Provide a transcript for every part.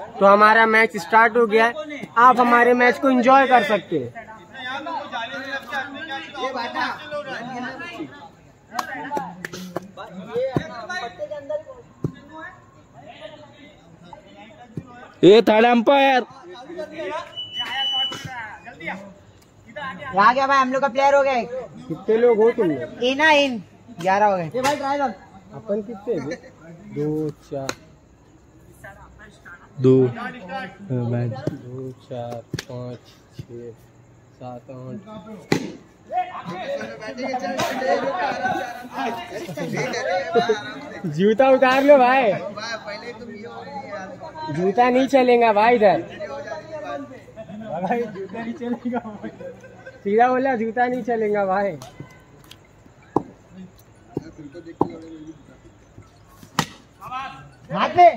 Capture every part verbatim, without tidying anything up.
तो हमारा match start हो गया है। आप हमारे मैच को एंजॉय कर सकते हैं। ये थर्ड अंपायर आ गया भाई, हम लोग का प्लेयर हो गया। कितने लोग हो तुम? इन इन ग्यारह हो गए भाई। ट्राई कर। अपन कितने? दो चार दो दो चार पाँच छः सात आठ। जूता उतार लो भाई, जूता नहीं चलेगा भाई इधर। भाई जूता नहीं चलेगा, सीधा बोला जूता नहीं चलेगा भाई। हाथ पे।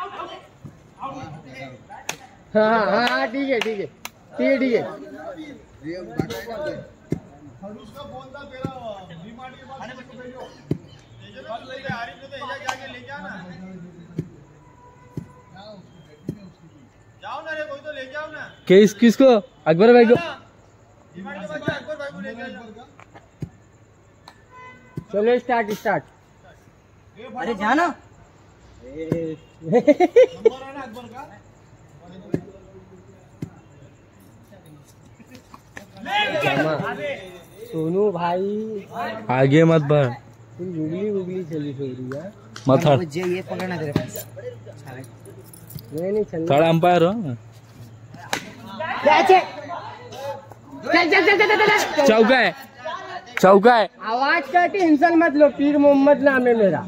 हाँ हाँ हाँ ठीक है ठीक है ठीक है ठीक है। जाओ ना रे, कोई तो ले जाओ ना। किस किसको? अकबर भाई को। चलो स्टार्ट स्टार्ट। अरे जाना। सोनू भाई आगे मत बढ़, तुम गुगली गुगली चली छोड़ी यार। मत हट। मुझे ये पकड़ना तेरे पास। नहीं नहीं चल। थर्ड अंपायर हो। चल चल चल चल चल। चौका है, चौका है। आवाज का टेंशन मत लो, पीर मोहम्मद नाम है मेरा।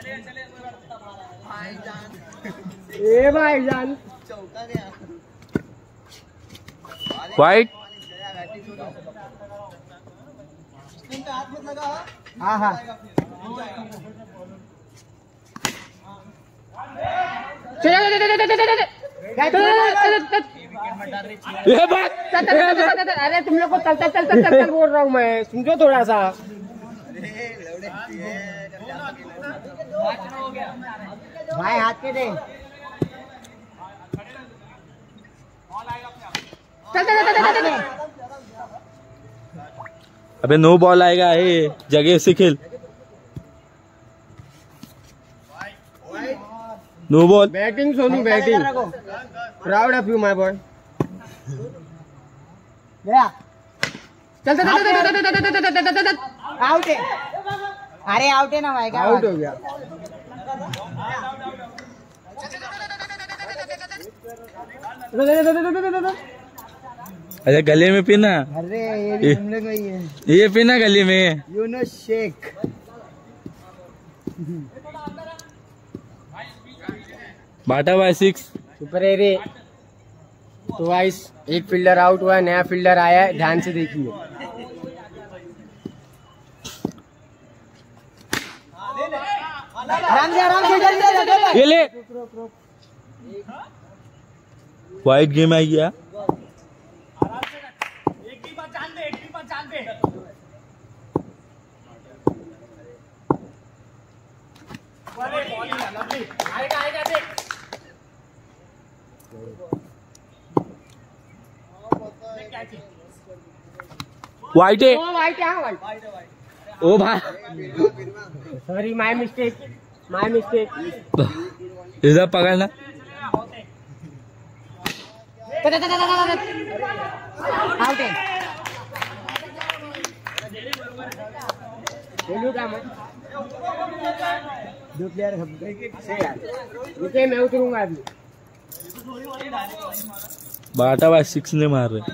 ए भाईजान वाइट। हाँ हाँ ये बात। अरे तुम लोग को चल चल चल चल चल बोल रहा हूँ मैं, समझो थोड़ा सा। भाई हाथ पे दे। अबे नो बॉल आएगा, ये जगह से खेल। No ball. Batting Sonu batting. Proud of you my boy. गया। चल चल चल। आउट है। अरे आउट है ना भाई। आउट हो गया। अरे गले में पीना। अरे ये भी हम लोग में ही है। ये पीना गले में। You know shake. बाटा बाय सिक्स। सुपर एरे। तो गाइस एक फील्डर आउट हुआ है, नया फील्डर आया है, ध्यान से देखिए। आराम से आराम से जल्दी। ये ले। वाइट गेम आ गया। वाइट है। ओ वाइट है, वाइट। ओ भाई sorry, my mistake my mistake. इधर पकड़ना। आउट है। दो प्लेयर रुके, मैं उतरूंगा अभी। बाटा बाय सिक्स ने मार रहे।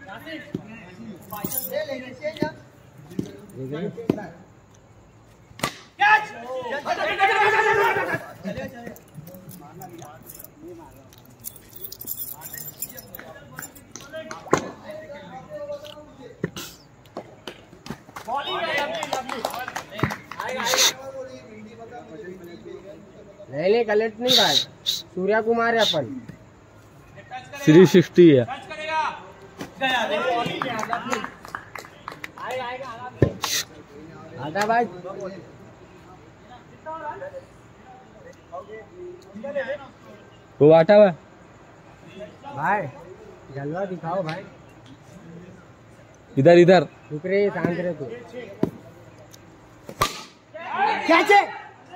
नहीं नहीं गलत नहीं भाई, सूर्या कुमार है अपन। थ्री सिक्सटी है। आधा भाई वो बाटा हुआ। भाई जलवा दिखाओ भाई। इधर इधर रुक रे, शांत रहे तू। कैच है।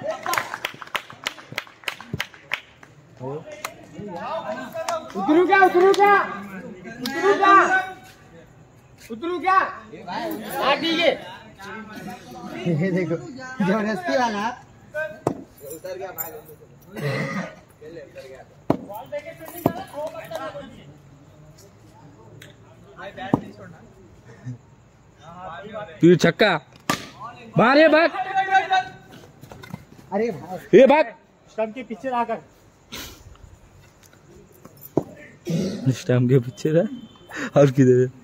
उतरू क्या उतरू क्या उतरू क्या उतरू क्या? हाँ ठीक है। ये देखो जबरदस्ती वाला। उतर गया भाई। फिर छक्का मारे भाग। अरे भाई ये भाग स्टंप के पीछे आकर। स्टंप के पीछे रहा और किधर है?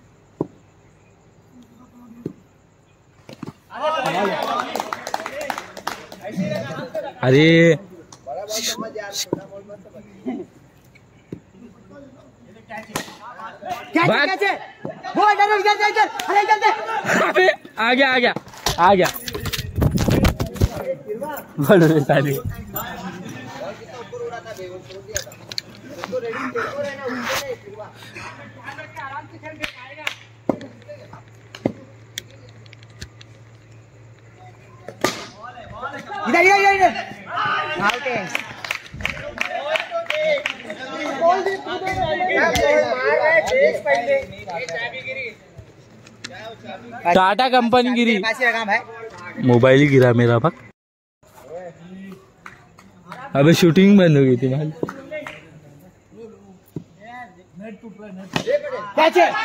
अरे कैच है, कैच है। वो इधर इधर इधर इधर। अरे इधर इधर। अबे आ गया आ गया आ गया। बड़े साले इधर इधर इधर। आउट है। टाटा कंपनी गिरी। पास ही रखा भाई। मोबाइल ही गिरा मेरा भाग। अबे शूटिंग बंद हो गई थी भाई। कैच है।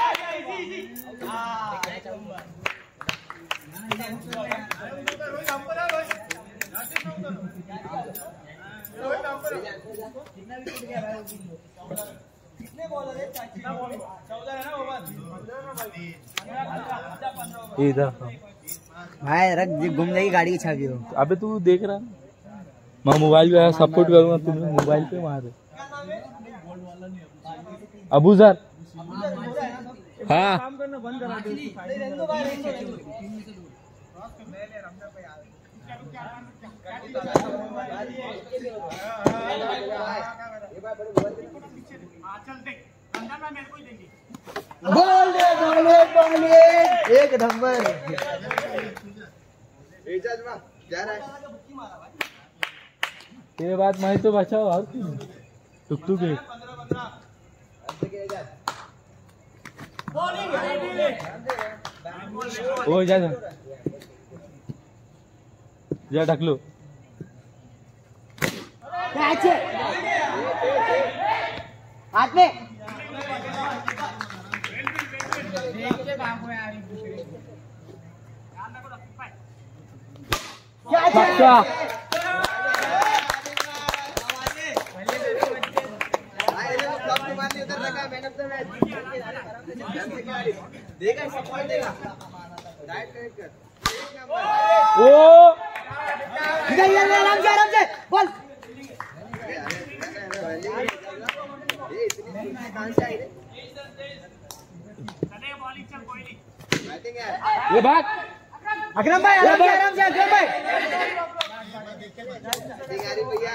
इधर भाई रख घूम जाएगी गाड़ी की छवि हो। अबे तू देख रहा, मैं मोबाइल पे सपोर्ट करूंगा, तुमने मोबाइल पे मारे। अबू सर हाँ बोल दे बोल दे बोल दे। एक नंबर। जा रहा है। तेरे बाद मैं तो बचाओ और टुक टुक है। ओ जा जा जा ढक लो। कैच है। हाथ में। कैच है। छक्का देगा सपोर्ट देगा। ओ इधर इधर आराम से आराम से बोल। ये भाग। अकरम भाई आराम से आराम से अकरम भाई। भैया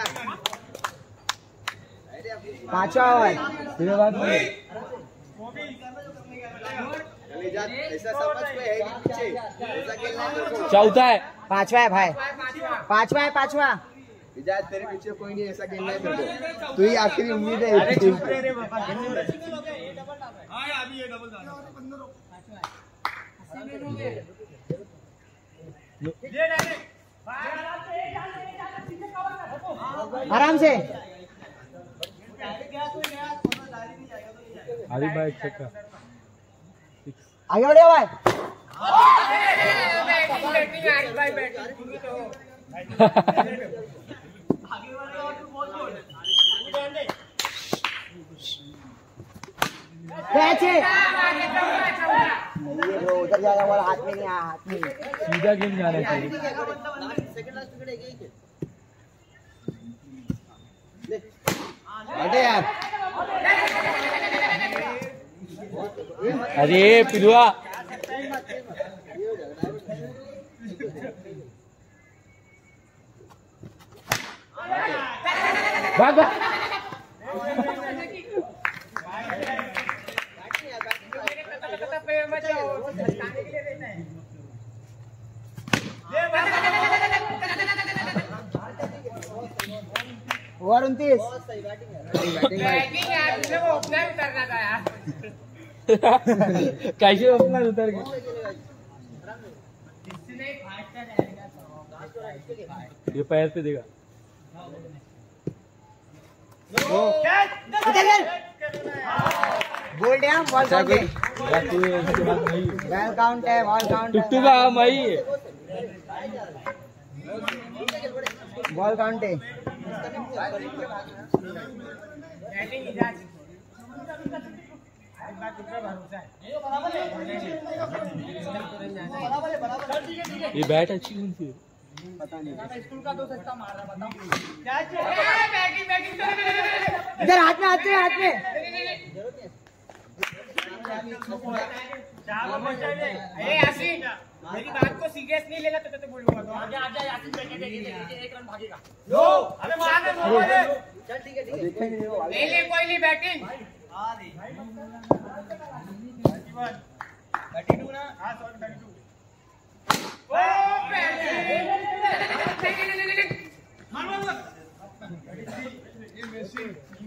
पांचवा ओवर। तेरे बाद ऐसा समझ कोई है कि पीछे ऐसा खेलना है तेरे को। चौथा है। पांचवा है भाई। पांचवा है पांचवा। इजाज तेरे पीछे कोई नहीं, ऐसा खेलना है तेरे को। तू ही आखिरी उम्मीद है। अरे चुप रहे रे बाबा। आराम से। अरे भाई छक्का। आगे बढ़े भाई। कैच है। नहीं ब्रो उधर जाएगा वाला हाथ में नहीं आया, हाथ में सीधा गेम जाना चाहिए। अरे यार अरे पिलुआ भाग भाग। सीरियस बैटिंग यार तुझे वो ओपनर उतरना था यार कैसे अपना उतर गए ये पैर पे देगा बोल्ड है बॉल काउंट है बॉल काउंट है बॉल काउंट टुट्टू का मई बॉल काउंट है ये बैट अच्छी कौन सी इधर हाथ में हाथ में हाथ में मेरी बात को सीरियस नहीं लेगा तो तो बोलूंगा तो आगे आ जा यासीन बैठ के एक रन भागेगा लो अबे मार दे चल ठीक है ठीक है नहीं ले कोई नहीं बैटिंग हां दे थर्टी टू ना हां सॉरी थर्टी टू ओ मार मार ये मेसी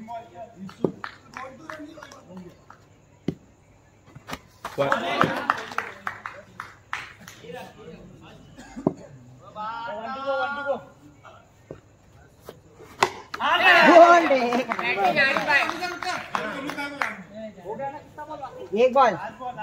एक बॉल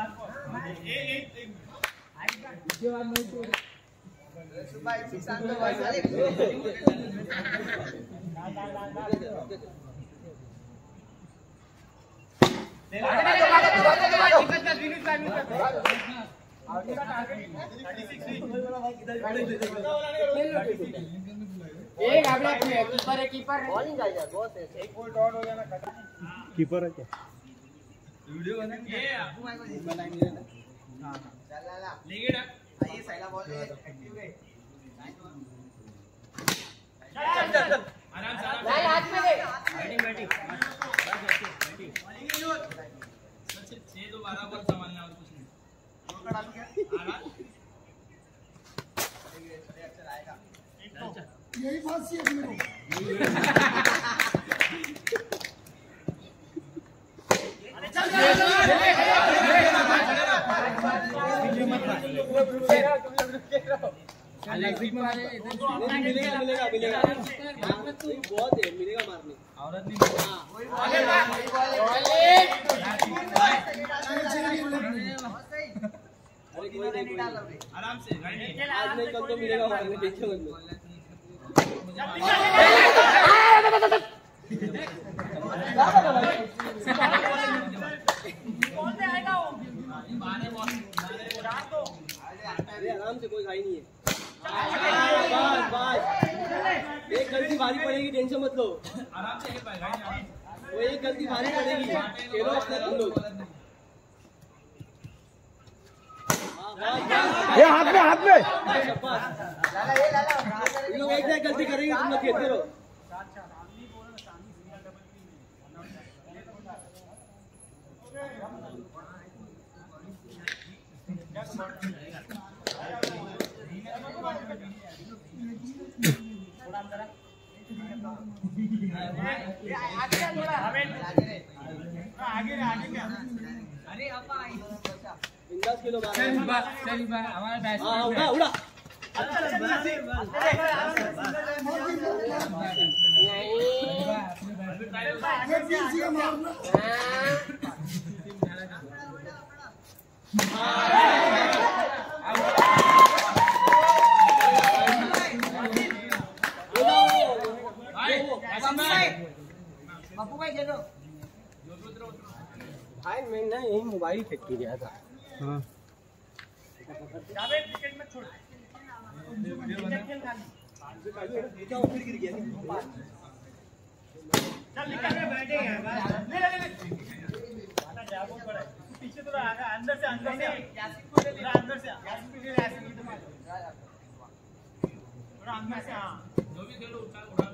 एक आपने कीपर है कीपर बॉलिंग आ जाए बहुत है एक बॉल डॉट हो जाना कीपर है क्या वीडियो बना ये आपको माइक में बनाएंगे ना हां चल ला लेगे ना आइए सैला बॉल एक्टिव है चल चल चल आराम से लाल हाथ में दे बैटिंग बैटिंग सबसे छह दो बारह बॉल संभालना और कुछ नहीं रोका डाल क्या आराम अच्छा आएगा यही बात सी है मेरे मिलेगा मिलेगा मिलेगा बहुत है मिलेगा मारने औरत नहीं आराम से आज नहीं कल तो मिलेगा मारने देखिए आराम से कोई खाई नहीं है बस बस एक गलती भारी पड़ेगी टेंशन मत लो आराम से वो एक गलती भारी पड़ेगी खेलो अपने तुम लोग ये हाथ में हाथ में तुम लोग एक एक गलती करेंगे तुम लोग खेलते रहो आगे आगे अरे अपा बिंदास किलो बात चल बा चल बा हमारा बैच हां उड़ा उड़ा बापू भाई खेलो भाई मैं ना यही मोबाइल फेंक के गया था हाँ जावेद क्रिकेट में छोड़ क्या फिर गिर गया चल निकल के बैठे हैं ले ले ले आना जा बहुत बड़ा पीछे तो आगा अंदर से अंदर से यासिन को ले ले अंदर से यासिन को ले यासिन को मार थोड़ा अंदर से हां जो भी खेलो उठा उड़ा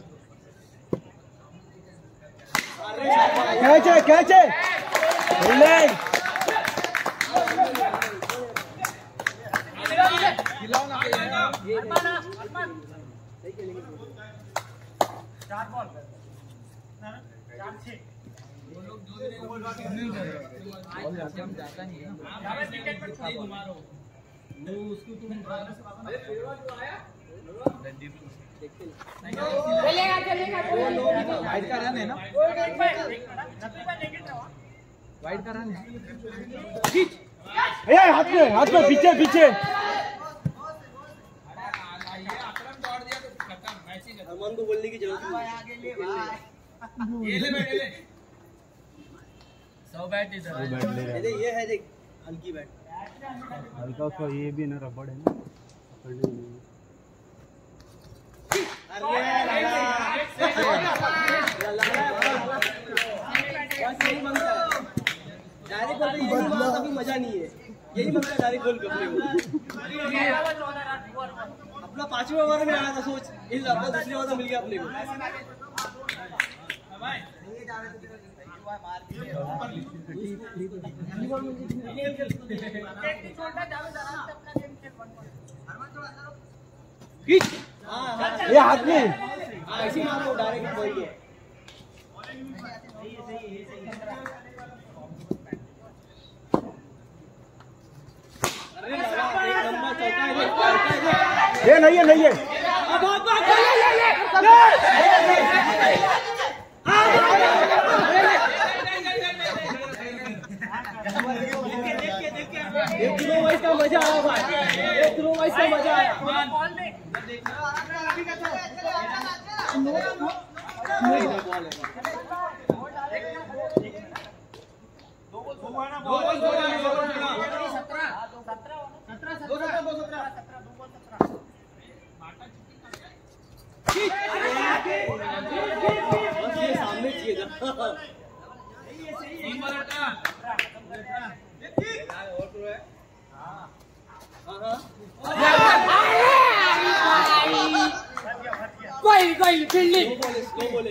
कैच है कैच है बॉलिंग खिलाओ ना अरमान अरमान चार बॉल वाइट का रन है ना, वाइट का रन है। हाथ में हाथ में पीछे पीछे अरमान को बोलने की जरूरत नहीं। ये ले बैठ ले सौ बैट इधर अरे ये है देख हल्की बैट हल्का सा ये भी ना रबड़ है ना पकड़ने नहीं। डायरेक्ट बॉल पे यही मारा तभी मजा नहीं है, यही बनता डायरेक्ट बॉल अपने को। अपना पांचवें ओवर में आया था सोच, इस अपना दूसरे ओवर मिल गया अपने को। ये हाथ में ऐसे मारो डायरेक्ट बॉल को। अरे एक नंबर चौका है, ये नहीं है नहीं है एक थ्रो वाइज का मजा आया भाई, एक थ्रो वाइज का मजा आया। सामने चाहिए था। कोई कोई फील्डिंग स्लो बोले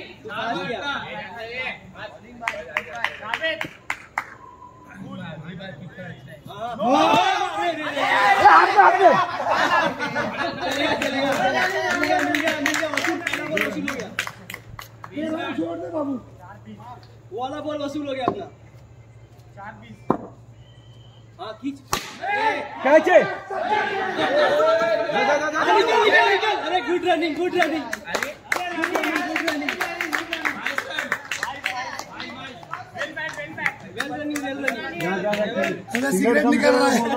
वो वाला बॉल वसूल हो गया अपना। हाँ खींच कैचे अरे good running good running well running well running. Cigarette निकल रहा है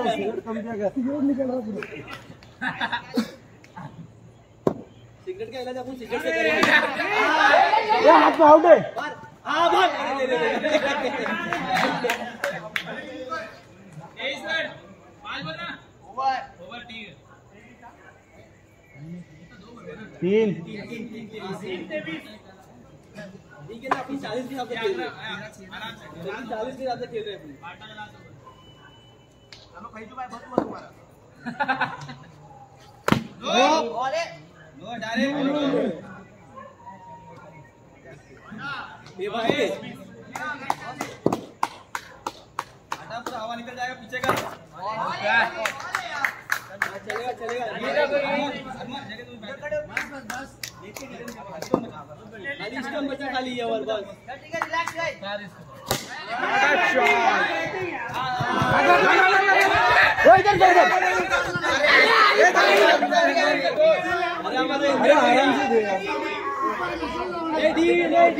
सिगरेट का इलाज अपन सिगरेट से करेंगे। ये हाथ में आउट है हाँ भाग अरे ले ले तीन ठीक है ना, अपनी चालीस के हिसाब से खेल रहे हैं, चालीस के हिसाब से खेल रहे हैं ये भाई पूरा हवा निकल जाएगा पीछे का। चलेगा चलेगा खाली स्टंप बचा खाली ये ओवर बस। अरे आराम से दे यार,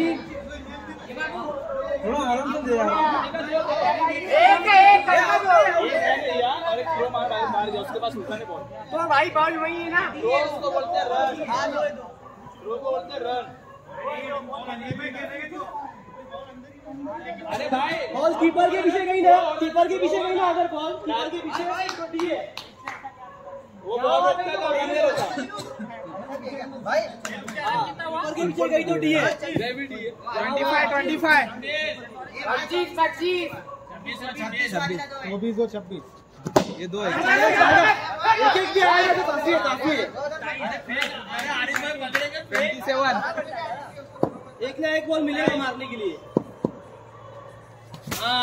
थोड़ा आराम से दे यार। एक एक और एक थ्रो मार मार दिया उसके पास उठाने बॉल। तो भाई बॉल वही है ना, थ्रो उसको बोलते हैं रन, थ्रो को बोलते हैं रन। अरे भाई बॉल कीपर के पीछे गई ना, कीपर के पीछे गई ना, अगर बॉल कीपर के पीछे गई तो ठीक है। वो बॉल रोकता है तो रन नहीं होता भाई। कीपर के पीछे गई तो डी है, ये भी डी है। पच्चीस पच्चीस चौबीस और छब्बीस ये दो है। एक एक भी आएगा तो काफी है काफी है। ट्वेंटी सेवन एक ना एक बॉल मिलेगा मारने के लिए। हाँ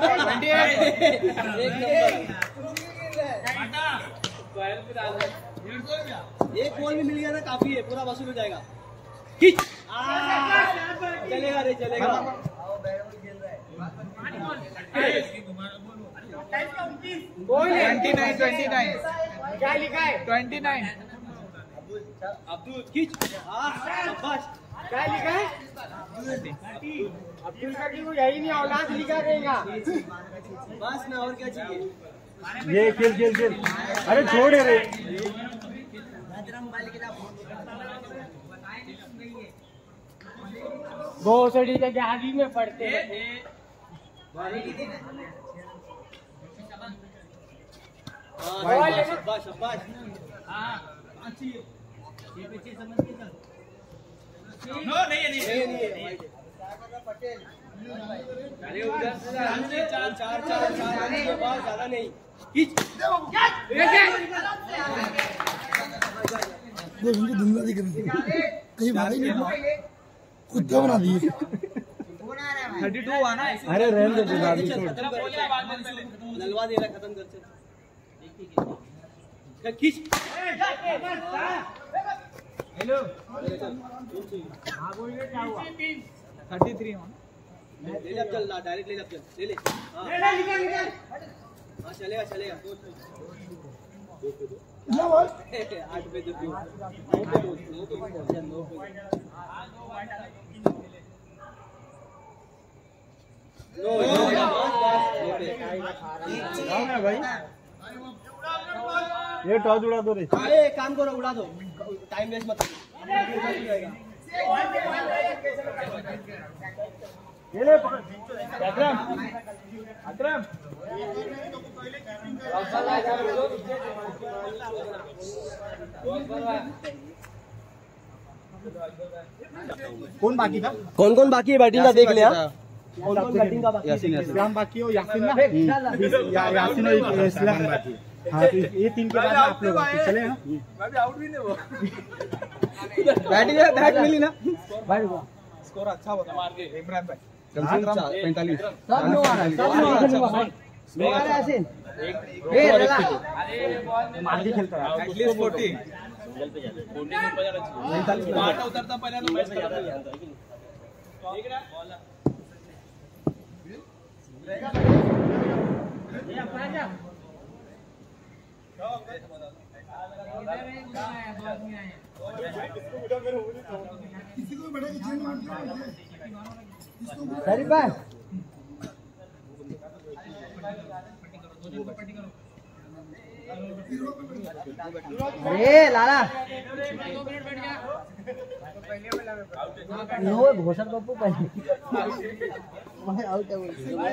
एक नंबर। एक बॉल भी मिल गया ना काफी है, पूरा वसूल हो जाएगा। खींच चलेगा रे चलेगा। ट्वेंटी नाइन ट्वेंटी नाइन क्या लिखा है? ट्वेंटी नाइन अब्दुल खींच। शाबाश। क्या लिखा है? अब्दुल का की यही नहीं औलाद लिखा रहेगा। बस ना और क्या चाहिए? ये खेल खेल खेल अरे छोड़ रे भोसड़ी के आगे में पड़ते हैं। शाबाश शाबाश। नो नहीं नहीं नहीं अरे उधर से चार चार चार चार के बाद ज्यादा नहीं खींच। वो उनको धुंधला दिख रहा है कहीं भागा ही नहीं कुत्ता बना दिए थर्टी टू आना है। अरे रहने दे नलवा दे रहा खत्म कर चल खींच। हेलो हाँ बोलिए क्या हुआ? थर्टी थ्री ले ले अब चल डायरेक्ट ले ले अब चल ले ले। हाँ हाँ चलेगा चलेगा। आठ पे दो नौ पे दो नौ पे नौ पे नो भाई ये टॉस उड़ा दो रे। अरे काम करो उड़ा दो टाइम वेस्ट मत करो। ये ले अकरम अकरम कौन बाकी था? कौन कौन बाकी है बैटिंग का देख लिया? कौन कौन बैटिंग का बाकी है? इस्लाम बाकी हो यासीन ना या, यासीन और इस्लाम बाकी। हाँ तो ये तीन के बाद आप लोग चले ना। मैं भी आउट भी नहीं हुआ। बैटिंग में बैट मिली ना भाई स्कोर अच्छा होता मार के इमरान भाई। कम से कम पैंतालीस सब नो आ रहा है सब नो आ रहा है नो आ रहा है यासीन। अरे मार के खेलता है एटलीस्ट फोर्टी बाटा उतरता पहले तो मैच खत्म हो जाता है। ठीक है ये अपना जा किसी को बड़ा किचन में सरी बाय अरे लाला नो घोषण बापू पहले आउट है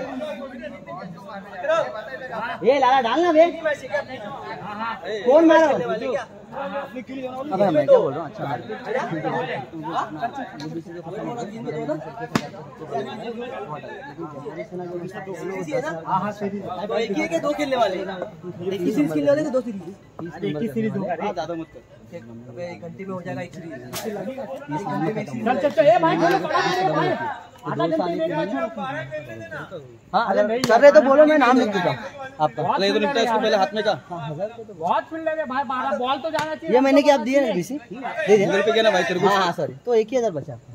ये लाला डालना बे कौन मारा अबे मैं क्या बोल रहा हूँ अच्छा एक ही के दो खेलने वाले एक ही सीरीज खेलने वाले दो सीरीज एक ही सीरीज होगा रे। ज्यादा मत कर एक घंटे में हो जाएगा एक सीरीज। चल चल चल ए भाई खेलो बड़ा खेलो भाई आधा घंटे में हाँ अगर कर रहे तो बोलो मैं नाम लिख देता हूँ आपका अरे तो निपटा इसको पहले हाथ में जा। बहुत फील्ड है भाई बारह बॉल तो जाना चाहिए। ये मैंने क्या आप दिए ना बीसी दे दिया पे क्या ना भाई तेरे को। हाँ हाँ सॉरी तो एक ही हजार बचा आपका।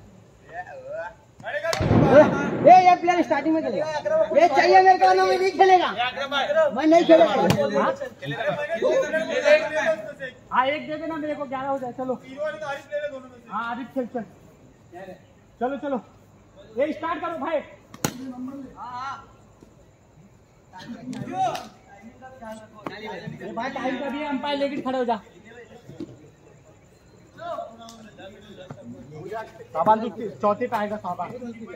ये ये प्लेयर स्टार्टिंग में खेलेगा ये चाहिए मेरे को ना मैं नहीं खेलेगा मैं नहीं खेलेगा। हाँ एक दे देना मेरे को ग्यारह हो जाए चलो। हाँ आरिफ खेल चल चलो चलो ये स्टार्ट करो भाई। भाई टाइम का भी अंपायर लेके खड़े हो जा। साबान तो चौथे पे आएगा साबान।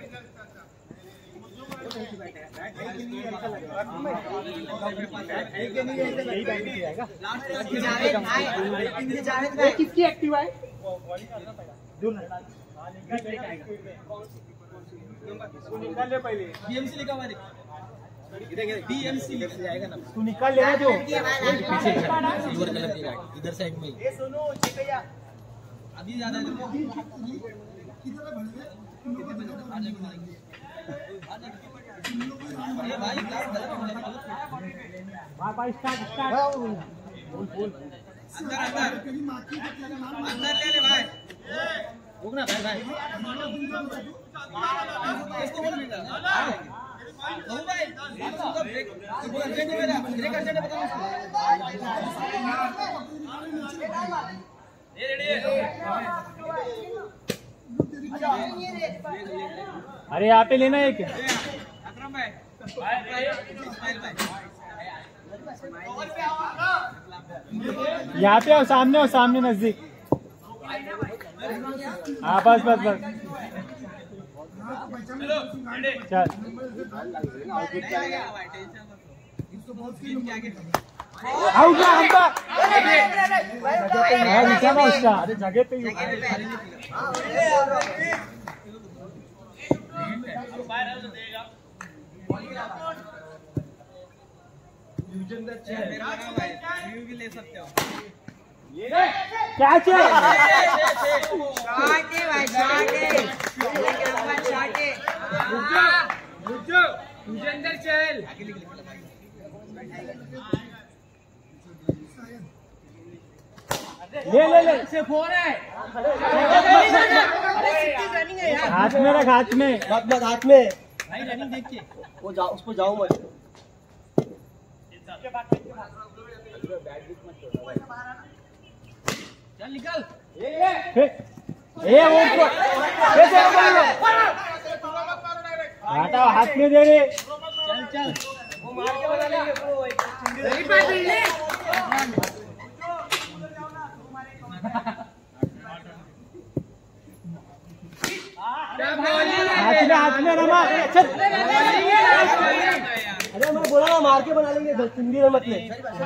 किसकी एक्टिव है? निकाल ले पहले बीएमसी लिखा हुआ है बीएमसी आएगा ना तू निकाल लेना जो सिल्वर कलर की गाड़ी इधर साइड में ये सुनो चिकैया अभी ज्यादा भाई भाई स्टार्ट स्टार्ट अंदर अंदर अंदर ले ले भाई रुकना भाई भाई इसको बोल मिला ओ भाई इसको ब्रेक बोल अर्जेंट मेरा ब्रेक अर्जेंट बता ये रेडी है अरे यहाँ पे लेना है क्या अकरम भाई स्माइल भाई यहाँ पे आओ सामने आओ सामने नजदीक हाँ बस बस बस चल आउट ना हमका उसका अरे जगह पे ले सकते हो क्या चाहिए शॉट है भाई शॉट है एक नंबर शॉट है रुक जाओ तुझे अंदर चल ले ले ले से फोर है हाथ में रख हाथ में मत मत हाथ में भाई रनिंग देख के वो जाओ उस पर जाओ मत चल निकल ए वो हटाओ हाथ में दे रे चल चल वो मार के बना लेंगे ब्रो हाथ में हाथ में रमा चल अरे मैं बोला ना मार के बना लेंगे हिंदी में मत ले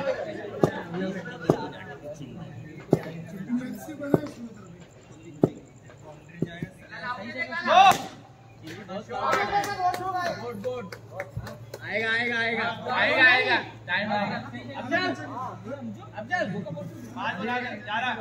आएगा आएगा आएगा आएगा आएगा टाइम आएगा अब चल अब चल हाथ बुला जा रहा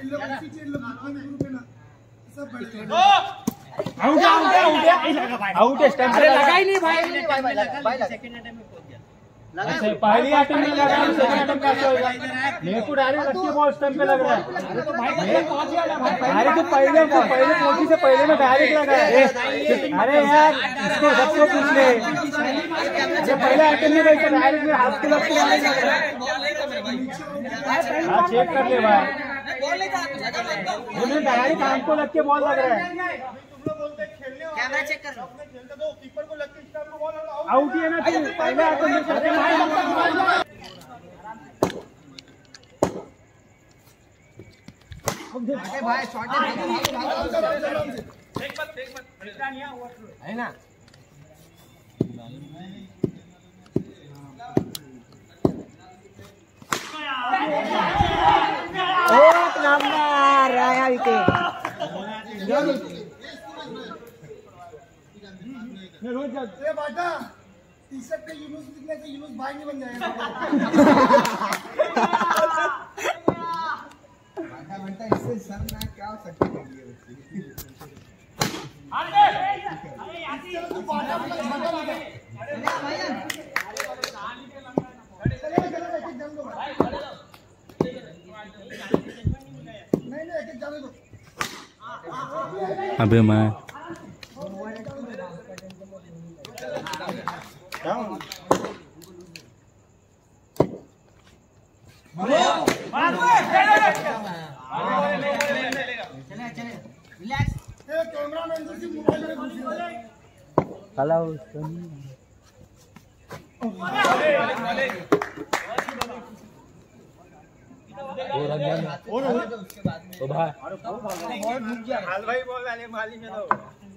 out out out out stump अरे लगा ही नहीं भाई सेकंड टाइम में पहुंच गया ऐसे पहली अटेम्प्ट में लगा सेकंड अटेम्प्ट कैसे होगा मेरे को डायरेक्ट रख के बॉल स्टंप पे लग रहा है अरे तो भाई पहले पहुंच गया ना भाई अरे तो पहले तो पहले पहुंची से पहले में डायरेक्ट लगा है अरे यार इसको सबको पूछ ले जब पहले अटेम्प्ट में गई तो डायरेक्ट में हाथ को लग के लग रहा है हां चेक कर ले भाई बॉल नहीं था लगा मत मुझे डायरेक्ट हाथ को लग के बॉल लग रहा है कैमरा चेक कर लो आउट ही है ना तू पहले अटेम्प्ट में अरे भाई अरे भाई शॉट है देख मत देख मत इसका नहीं हुआ है ना एक नंबर आया विकेट ये बाटा टी शर्ट पे यूनुस दिखने से यूनुस भाई नहीं बन जाएगा बाटा बेटा इससे सर ना क्या हो सकता है अरे अरे यासी तू बाटा अपना छोटा लगा चलेगा चलेगा एक एक जम दो भाई नहीं नहीं एक एक जाने दो अबे मैं कैमरा मैन से मोबाइल में घुस गया काला तो भाई हाल भाई बोल रहे माली में तो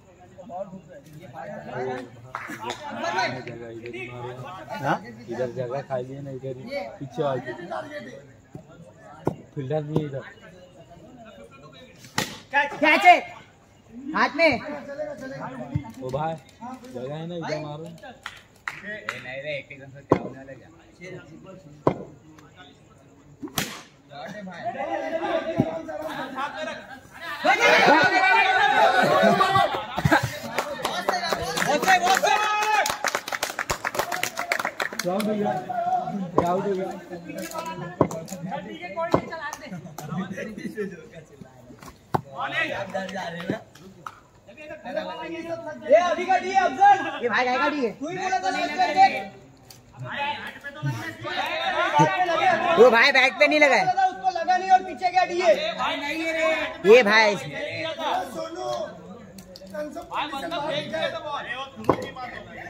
इधर जगह खाली है ना इधर पीछे वाली फील्डर नहीं इधर कैच है हाथ में ओ भाई जगह है ना इधर मारो नहीं रे एक एकदम से क्या होने लगा आउट हो गया आउट हो गया ये अभी का डी है अफजल। ये भाई का डी है। तू ही बोला था ना देख। वो भाई बैट पे नहीं लगा है। उसको लगा नहीं और पीछे क्या डी है? भाई नहीं है रे। ये भाई सोनू भाई मतलब फेंक दे तो बॉल ये वो की बात हो गई।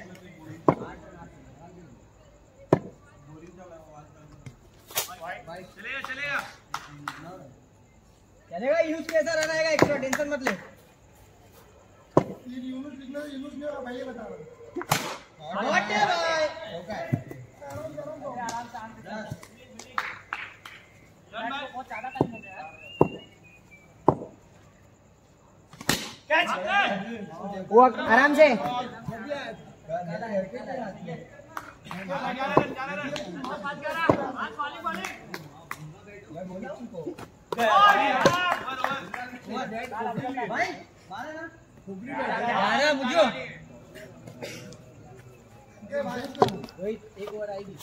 चलेगा चलेगा चलेगा। यूज कैसा रहना है एक्स्ट्रा टेंशन मत ले। ये यूनुस लिखना यूनुस ने भाई ये बता रहा व्हाट है भाई? बहुत ज्यादा टाइम हो गया कैच वो आराम से भाई मारा मुझे एक ओवर आएगी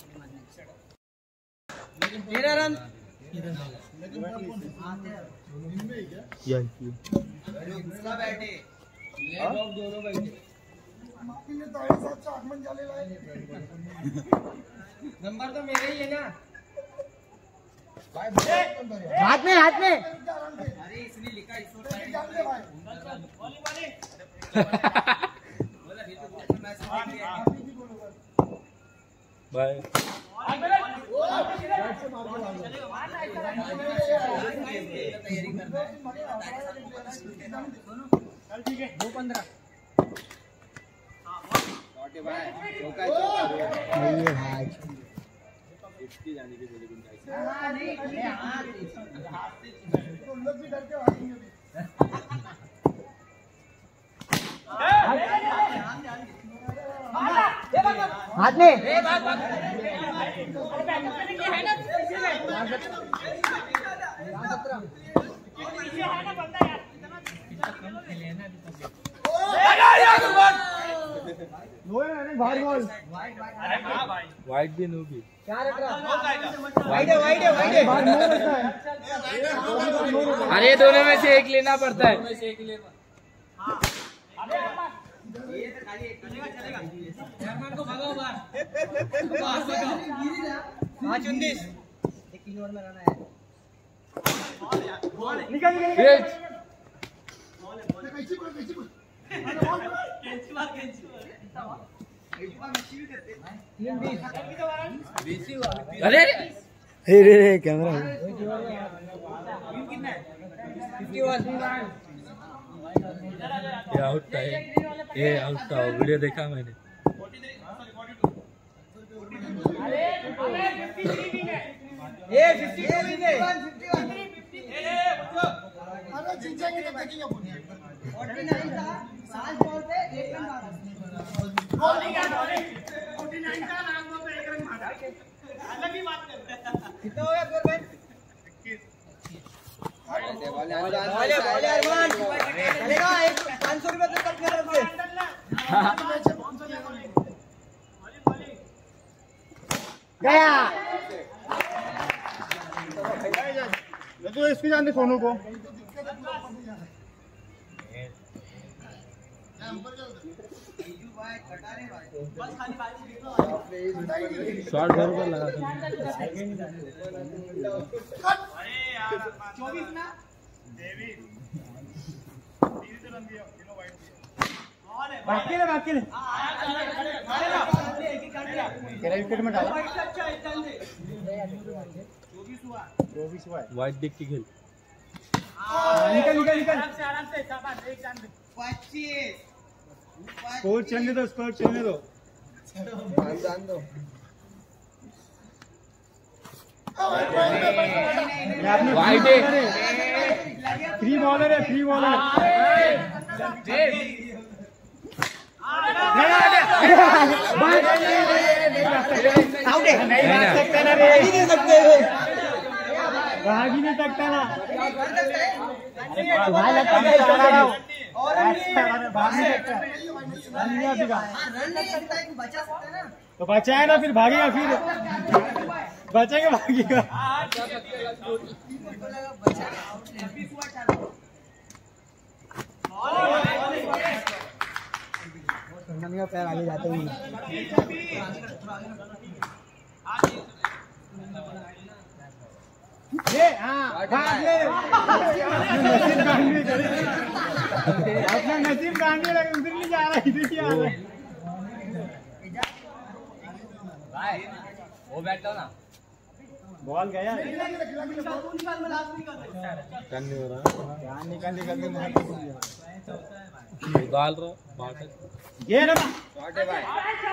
तेरा रन दोनों बैठे नंबर तो मेरा ही है ना। हाथ में हाथ में अरे इसने लिखा बाय ठीक है दो पंद्रह हाथ में वाइट भी नो भी क्या रख रहा वाइड है वाइड है वाइड है। अरे दोनों में से एक लेना पड़ता है। पाँच उन्नीस एक किलो में रहना है। निकल अरे अरे रे कैमरा ये आउट था ये आउट था वीडियो देखा मैंने। ये फिफ्टी टू विन है। अरे जीतेंगे तो देखेंगे अपन उनचास था सात बॉल पे एक रन मारा। बॉलिंग है बॉलिंग उनचास का नाम पे एक रन मारा अलग ही बात कर रहे हैं। कितना हो गया स्कोर भाई? बोले बोले अरमान चलेगा एक पाँच सौ रुपये तो कट कर रहे गया। तो इसकी जानते सोनू को शॉर्ट घर पर लगा था। चौबीस ना बाकी ले बाकी ले तेरा विकेट में डाला चौबीस हुआ वाइट देख के खेल। निकल निकल निकल आराम से आराम से शाबाश एक जान दे पच्चीस स्कोर चलने दो स्कोर चलने दो जान दो। वाइट फ्री बॉलर है फ्री बॉलर आउट है नहीं भाग सकता ना रे नहीं दे सकते भाग ही नहीं सकता ना भाई लगता है और भाग नहीं सकता रन नहीं आएगा रन नहीं सकता है बचा सकता है ना। तो बचाए ना फिर भागेगा फिर बचेगा भागेगा का पैर आगे जाते ही ये हाँ भाग ले अपना नसीब काटने लगे उधर नहीं जा रहा इधर ही आ रहा है भाई वो बैठो ना बॉल गया टर्न नहीं हो रहा ध्यान निकाल निकाल के मार डाल रहा ये ना छोटे भाई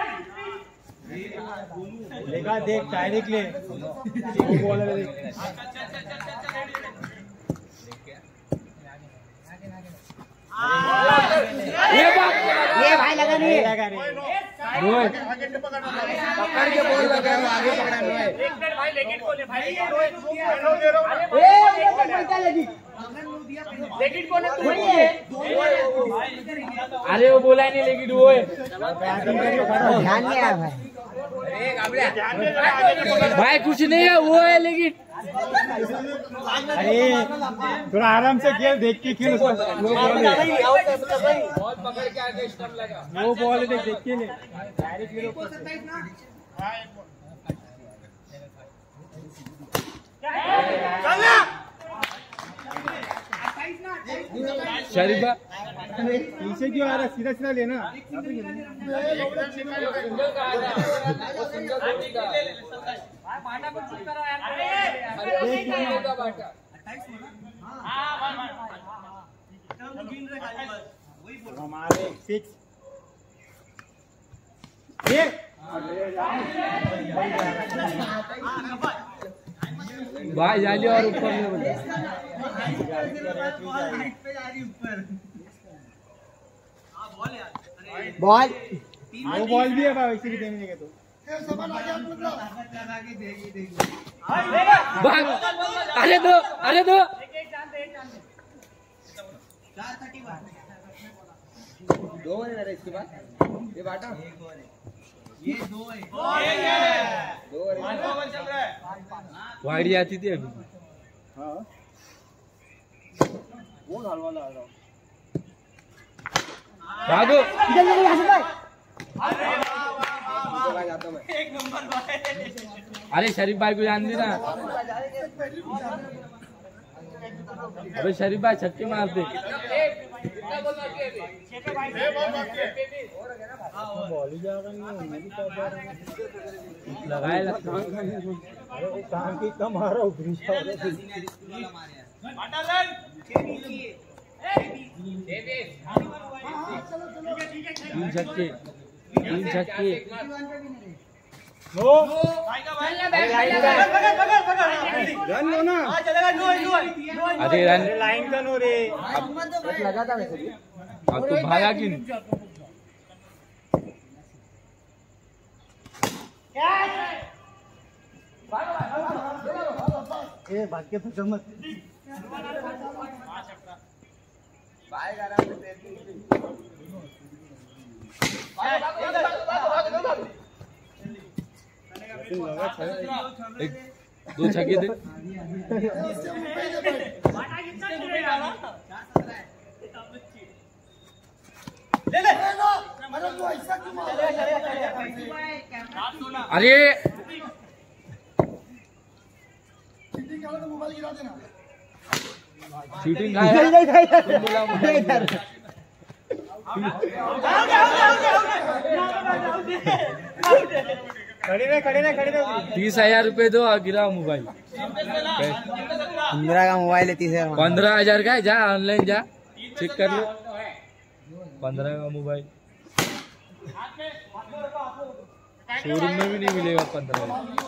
देखा देख डायरेक्ट ले वो बॉल है देख ये बात ये भाई लगा नहीं लगा नहीं रोए पकड़ के बॉल लगा आगे पकड़ा नो है एक मिनट भाई लेकिन को ले भाई ए ये पैसा लगी लेकिन को ने अरे वो बोला ही नहीं लेकिन वो है ध्यान नहीं आया भाई ए गाबड़े भाई कुछ नहीं है वो है लेकिन अरे थोड़ा आराम से खेल देख के खेल उसको लो बॉल है बॉल पकड़ के आगे स्टंप लगा लो बॉल है देख देख के ले डायरेक्ट ले ऊपर से शरीफा पीछे क्यों आ रहा सीधा सीधा लेना हमारे सिक्स ये भाई जाली और ऊपर में बोला बॉल वो बॉल भी है भाई इसी देने लगे तो भाग अरे दो अरे दो दो है ना इसके बाद ये बाटा ये दो है दो है वाइड आती थी अभी हाँ वो डाल वाला आ रहा भागो इधर ले यहाँ से भाई जाता मैं अरे शरीफ भाई को जान दी ना अबे शरीफ भाई छक्के मारते बॉल ही जा रहा है लगाए लगता काम की कम आ रहा हूँ तीन छक्के तीन छक्के रन लो ना अरे रन लाइन का नो रे लगा था वैसे अब तो भागा क्यों नहीं ए भाग के तो मत एक दो छक्के दे अरे मोबाइल गिरा देना शूटिंग खड़े रहे खड़े रहे खड़े रहे तीस हजार रूपए दो और गिरा मोबाइल पंद्रह का मोबाइल है तीस हजार पंद्रह हजार का है जा ऑनलाइन जा चेक कर लो पंद्रह का मोबाइल शोरूम में भी नहीं मिलेगा पंद्रह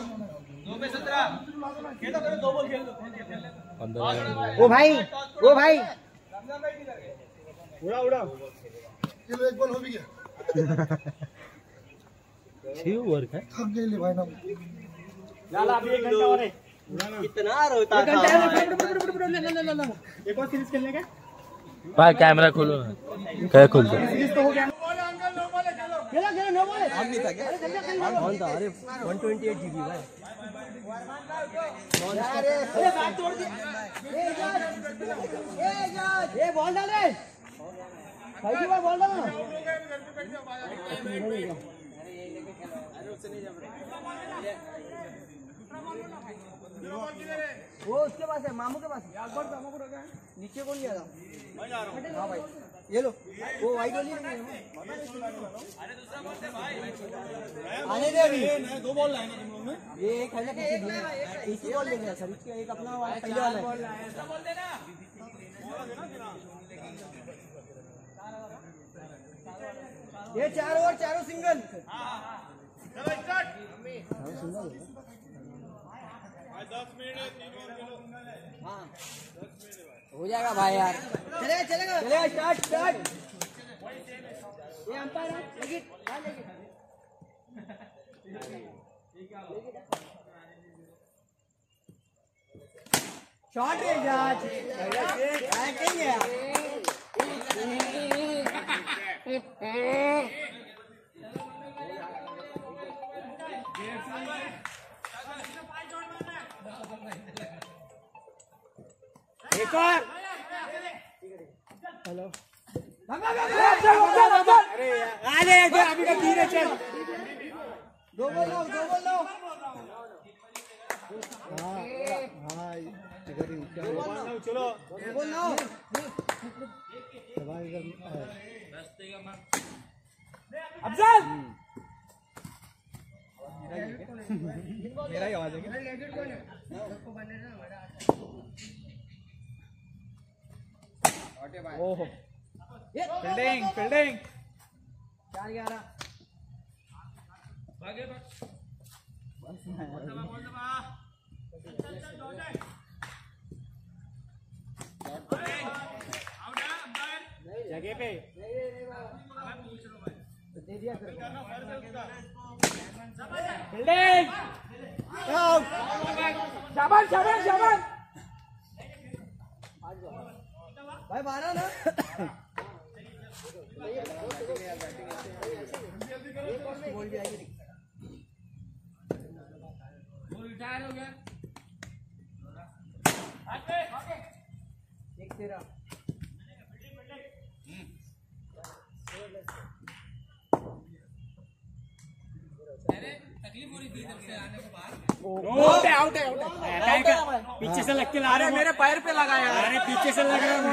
पंद्रह ओ भाई ओ भाई उड़ा उड़ा चलो एक बॉल हो भी गया छह ओवर का थक गए भाई ना लाला अभी एक घंटा और है कितना रोता था एक और सीरीज खेलने का भाई कैमरा खोलो ना क्या खोल दो सीरीज तो हो गया खेला खेला नो बोले हम नहीं था क्या कौन था अरे वन ट्वेंटी एट जीबी भाई अरे बात तोड़ दी ए जा ए जा ए बॉल डाल रे भाई की बात बोल रहा ना। वो उसके पास है, मामू के पास है। नीचे कौन गया था? हाँ भाई ये लो, वो वाइट वाली आने दे अभी। दो बॉल लाए तुम लोग में। ये एक है ना, इसी बॉल ले गया सर, इसके एक अपना पहले वाला है। ये चार ओवर चारों सिंगल। चलो स्टार्ट। दस मिनट है, तीन ओवर खेलो। हाँ हो जाएगा भाई यार। चलेगा चलेगा चलेगा। Start start. ये अंपायर है, लेकिन हाँ लेकिन शॉट है जाज। रैंकिंग है यार। एक और। हेलो अरे अरे अभी का धीरे चल। दो बॉल लो, दो बॉल लो। हाँ हाँ इधर ही दो बॉल लो, चलो दो बॉल लो। अफजल मेरा ही आवाज है क्या? ओहो फील्डिंग फील्डिंग चार ग्यारह जगह पे दे दिया फील्डिंग। शाबाश शाबाश शाबाश भाई मारा ना। रिटायर हो गया। एक तेरा तकलीफ हो रही थी इधर से आने के बाद। आउट है आउट है आउट है। पीछे से लग के ला रहे, मेरे पैर पे लगा यार। अरे पीछे से लग रहा है,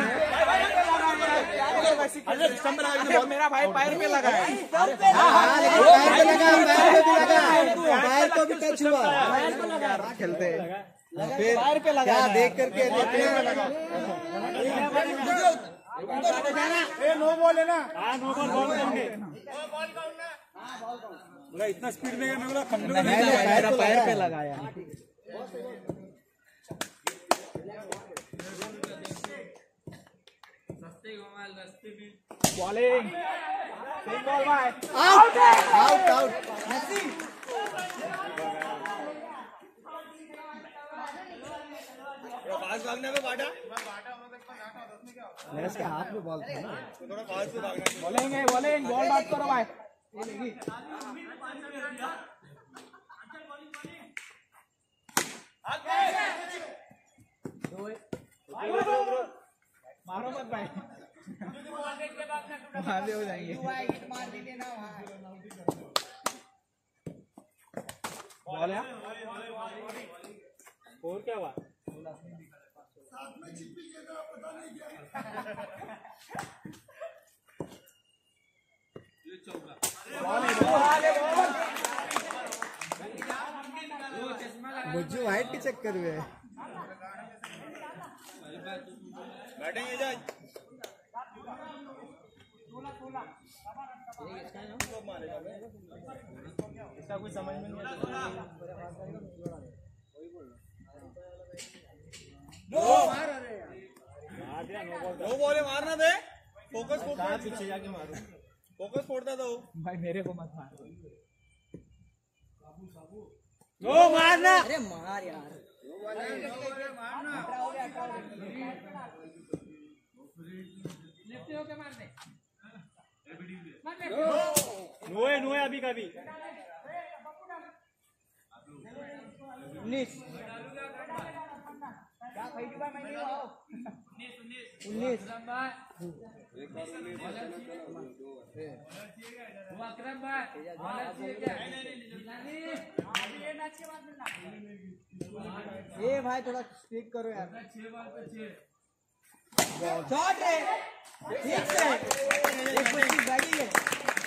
मेरा भाई पैर पे लगा है। पैर पे लगा, पैर को भी टच हुआ, खेलते पैर पे लगा। देख करके नो बॉल है ना। हाँ नो बॉल बॉल करेंगे। बोला इतना स्पीड देगा, मैं बोला खंडू का पैर पैर पे लगाया। बॉलिंग सही बॉल भाई। Out out out. पास भागने में बाटा मेरे इसके हाथ में बॉल था ना, थोड़ा पास से भागना। बोलेंगे बोलेंगे बॉल बात करो भाई। मारो मत भाई, मारने हो जाएंगे। बॉल है और क्या हुआ? साथ में छिपी जगह पता नहीं क्या। मुझे वाइट के चक्कर में बैटिंग इजाज। इसका कुछ समझ में नहीं आता। नो नो बॉल मारना दे। फोकस फोड़, पीछे जाके मारो। फोकस फोड़ता था वो। भाई मेरे को मत मार। नो मारना। अरे मार यार, नो है नो है अभी का भी। उन्नीस उन्नीस ए भाई थोड़ा स्पीक करो यार। शॉट रे ठीक से एक पच्चीस बैटिंग है।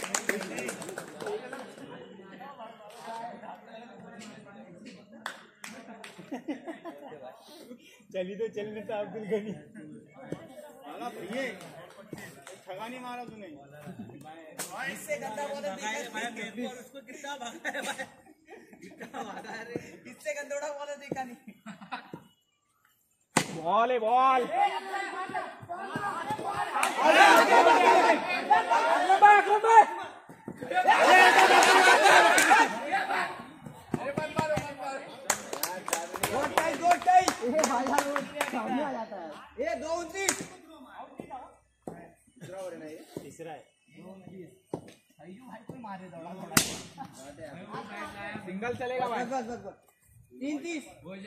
चली तो चलने तो अब्दुल गनी ठगा नहीं मारा तूने। इससे गंदा बॉलर देखा नहीं और उसको कितना भागा है भाई, कितना भागा है रे, इससे गंदोड़ा बॉलर देखा नहीं। बॉल है बॉल सामने आ जाता है। ये दो उनतीस तीसरा है। सिंगल चलेगा भाई। बस बस बस तीन तीस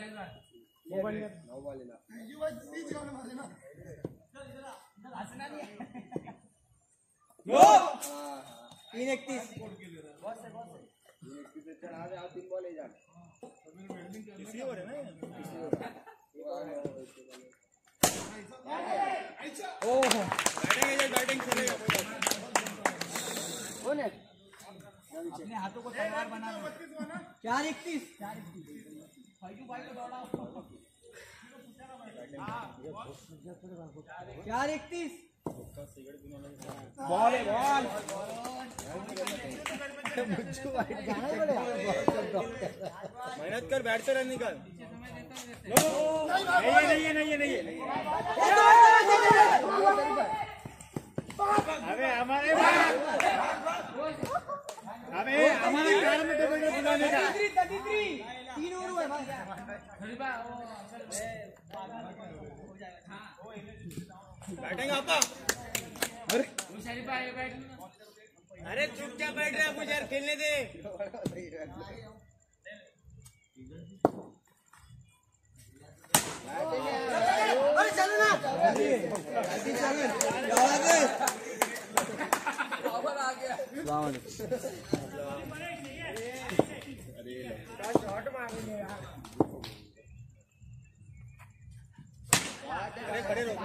तीन इकतीस अपने हाथों को तलवार बना लो। चार इकतीस चार इकतीस बॉल है बॉल। मेहनत कर, बैट से रन निकाल। नहीं नहीं नहीं नहीं अबे हमारे अबे हमारे कार में डबल बुलाने का। तीन ओवर हुए बैठेंगे आपका। अरे अरे चुपचाप बैठ रहे मुझे यार खेलने दे। अरे चलो ना अरे खड़े रहो।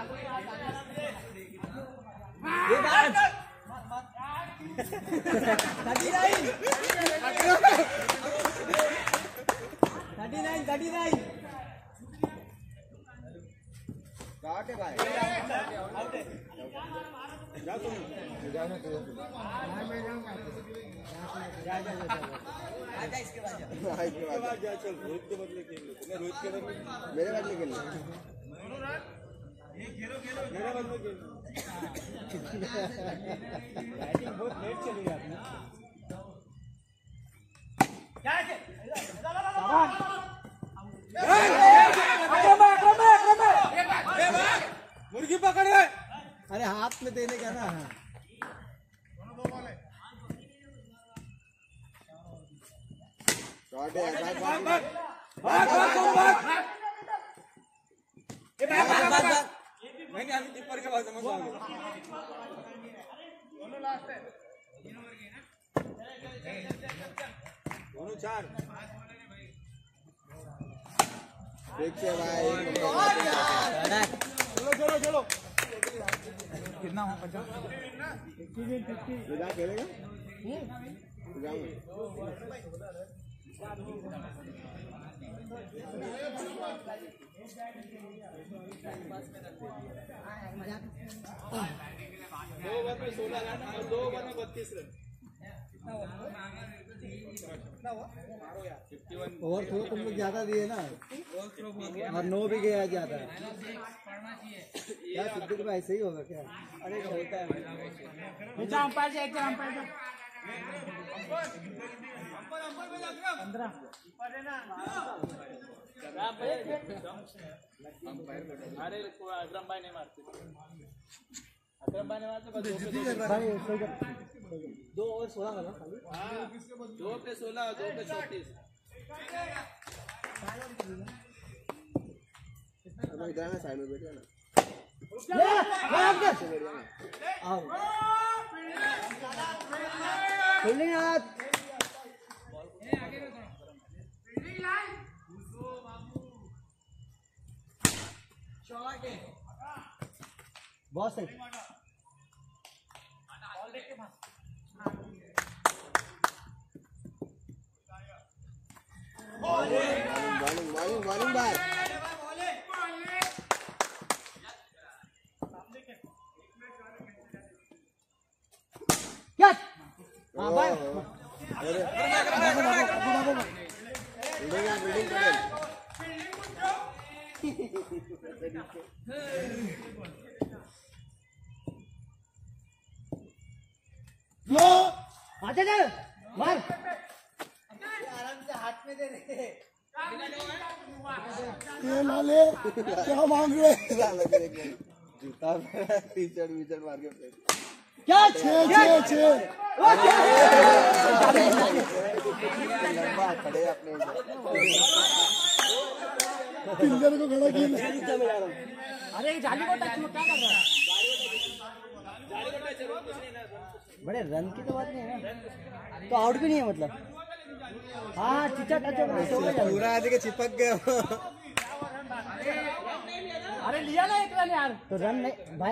Thirty nine thirty nine thirty nine काटे भाई। जा तुम आजा इसके बाद इसके बाद जा। चल रोहित के बदले खेल लो। तुम्हें रोहित के बदले मेरे बदले खेल लो। मेरे बदले खेल लो। बैटिंग बहुत लेट चली जाती है। मुर्गी पकड़ गए। अरे हाथ में देने का ना। शॉट है भाई। भाग भाग भाग तुम भाग। ये भाग भाग भाग। मैंने अभी कीपर के पास समझ आ गया। दोनों लास्ट है। दोनों चार। ठीक है भाई। चलो चलो चलो। कितना हो पचास विदा खेलेगा। दो ओवर में सोलह रन और दो ओवर में बत्तीस रन। ओवर थ्रो तुम लोग ज्यादा दिए ना और नो भी गया ज्यादा। क्या सिद्दीक भाई सही होगा क्या? अरे होता है अंपायर से अंपायर पंद्रह अरे अकरम भाई नहीं मारते। अकरम भाई ने मारते। दो ओवर सोलह का खाली। दो पे सोलह दो पे चौतीस। इधर आना, साइड में बैठ जाना। फील्डिंग हाथ बहुत सही। बॉलिंग बॉलिंग बॉलिंग बार क्या हाँ भाई बिल्डिंग बिल्डिंग करें। लो आजा जा मार ये लाले क्या मांग रहे जूता टी शर्ट वी शर्ट मार के क्या छे छे छे लंबा खड़े अपने पिंजर को खड़ा किया। अरे जाली को टच में क्या कर रहा है? बड़े रन की तो बात नहीं है ना, तो आउट भी नहीं है मतलब। हाँ चिचा टच हो गया पूरा आदि के चिपक गए। अरे लिया ना एक रन यार, तो रन नहीं भाई।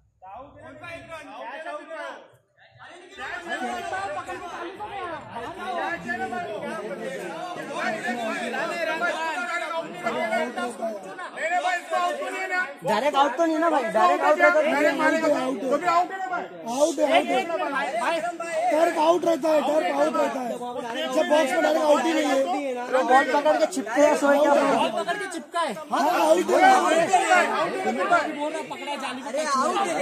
डायरेक्ट आउट तो नहीं ना भाई, डायरेक्ट आउट रहता है। आउट है डायरेक्ट आउट रहता है, डायरेक्ट आउट रहता है। जब बॉक्स में डायरेक्ट आउट ही नहीं है, बॉल पकड़ के चिपके है, सोए क्या बॉल पकड़ के चिपका है। हाँ आउट है। पकड़ा जाली को, अरे आउट है,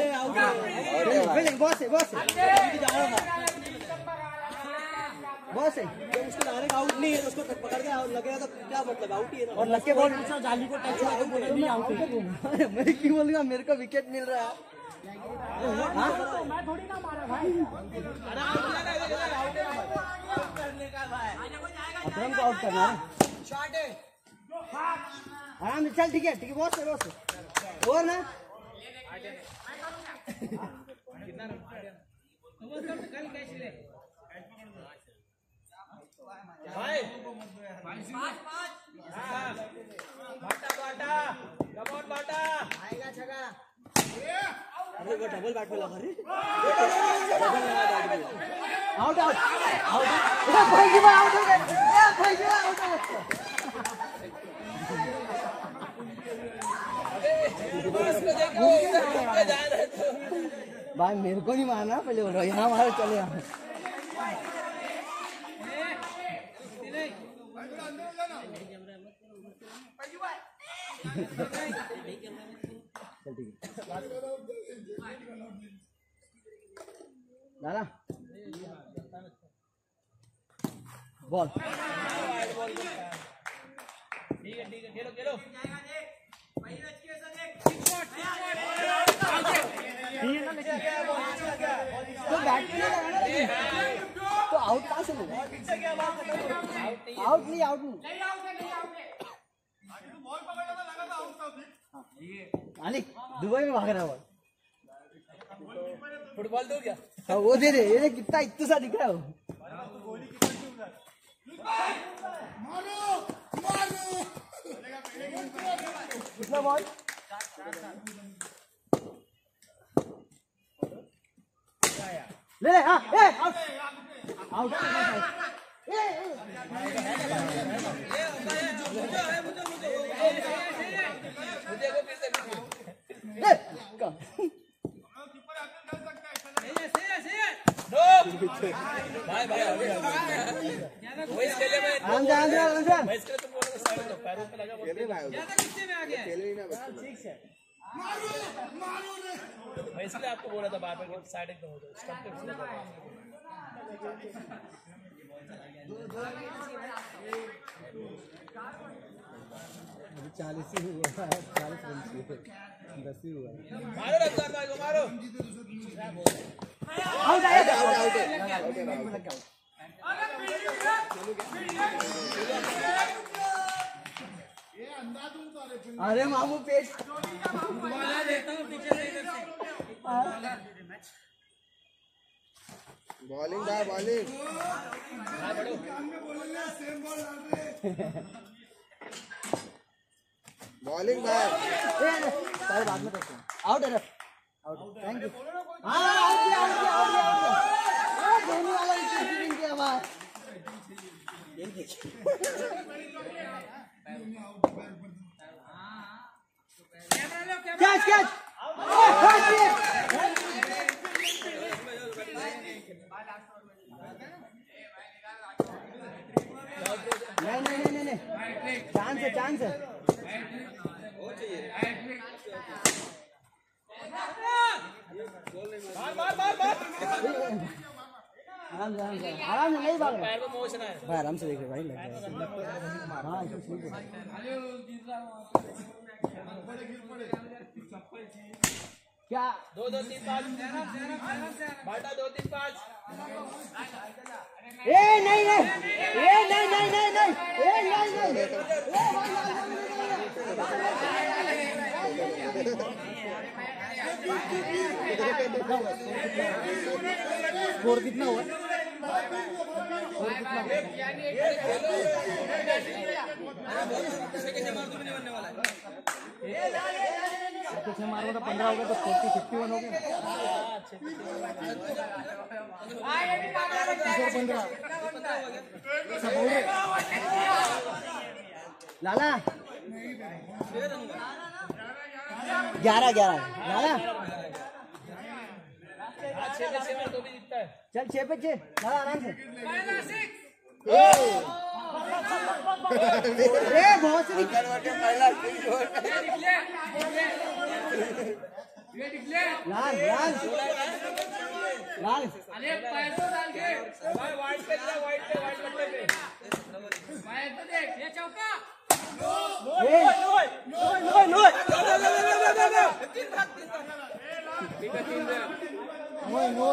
बॉस है बॉस है बॉस है। उसको डायरेक्ट आउट नहीं है, उसको पकड़ के लगेगा तो क्या मतलब, आउट ही है ना। और लग के बॉल जाली को टच हुआ तो बोले नहीं आउट है। मैं क्यों बोलूंगा, मेरे को विकेट मिल रहा है। हाँ मैं थोड़ी ना मारा भाई, अकरम को आउट करना है। आराम से चल, ठीक है ठीक है बॉस है बॉस है। और ना डबल बैट में लगा रही। आउट आउट आउट भाई जी आउट हो गए, भाई जी आउट हो गए। भाई मेरे को नहीं मारना, पहले बोल रहा यहाँ मारो, चले यहाँ। चल ठीक है दादा, बॉल ठीक है ठीक है, खेलो खेलो। तो बैट पे नहीं लगाना, तो आउट कहाँ से मिला? आउट नहीं आउट नहीं मालिक, दुबई में भाग रहा है फुटबॉल दो क्या? हाँ वो दे दे, ये कितना इतना सा दिख रहा है वो। कितना बॉल ले ले। हाँ ए आउट आउट ए ए कम भाई भाई आराम से आराम से आराम से। खेले ना खेले ही ना बच्चे। ठीक है, मैं इसलिए आपको बोला था बार बार साइड एकदम हो जाए, स्टंप पे फिसला जाए। अभी चालीस ही हुआ, चालीस रन से दस ही हुआ। मारो रफ्तार भाई को, मारो। आउट है आउट आउट आउट। ये अंदाज उनका अरे मामू पेट bowling by bowling bowling by बाद में करते हैं आउट है आउट थैंक यू हाँ आउट किया आउट किया आउट किया धोनी वाला स्पिन किया बात कैच कैच नहीं नहीं नहीं नहीं चांस है चांस है आराम से आराम से आराम से नहीं भाग रहा भाई आराम से देख भाई लग जाएगा हाँ क्या दो दो तीन पाँच बाटा दो तीन पाँच ए नहीं नहीं ए नहीं नहीं नहीं नहीं ए नहीं नहीं स्कोर कितना हुआ स्कोर कितना छह मारो तो पंद्रह हो गया तो फोर्टी फिफ्टी वन हो गया पंद्रह लाला ग्यारह ग्यारह लाला चल छह पे छह लाला आराम से ए बहुत सी लाल लाल लाल अरे पैर तो डाल के भाई वाइड पे जा वाइड पे वाइड पट्टे पे पैर तो देख ये चौका no no no no no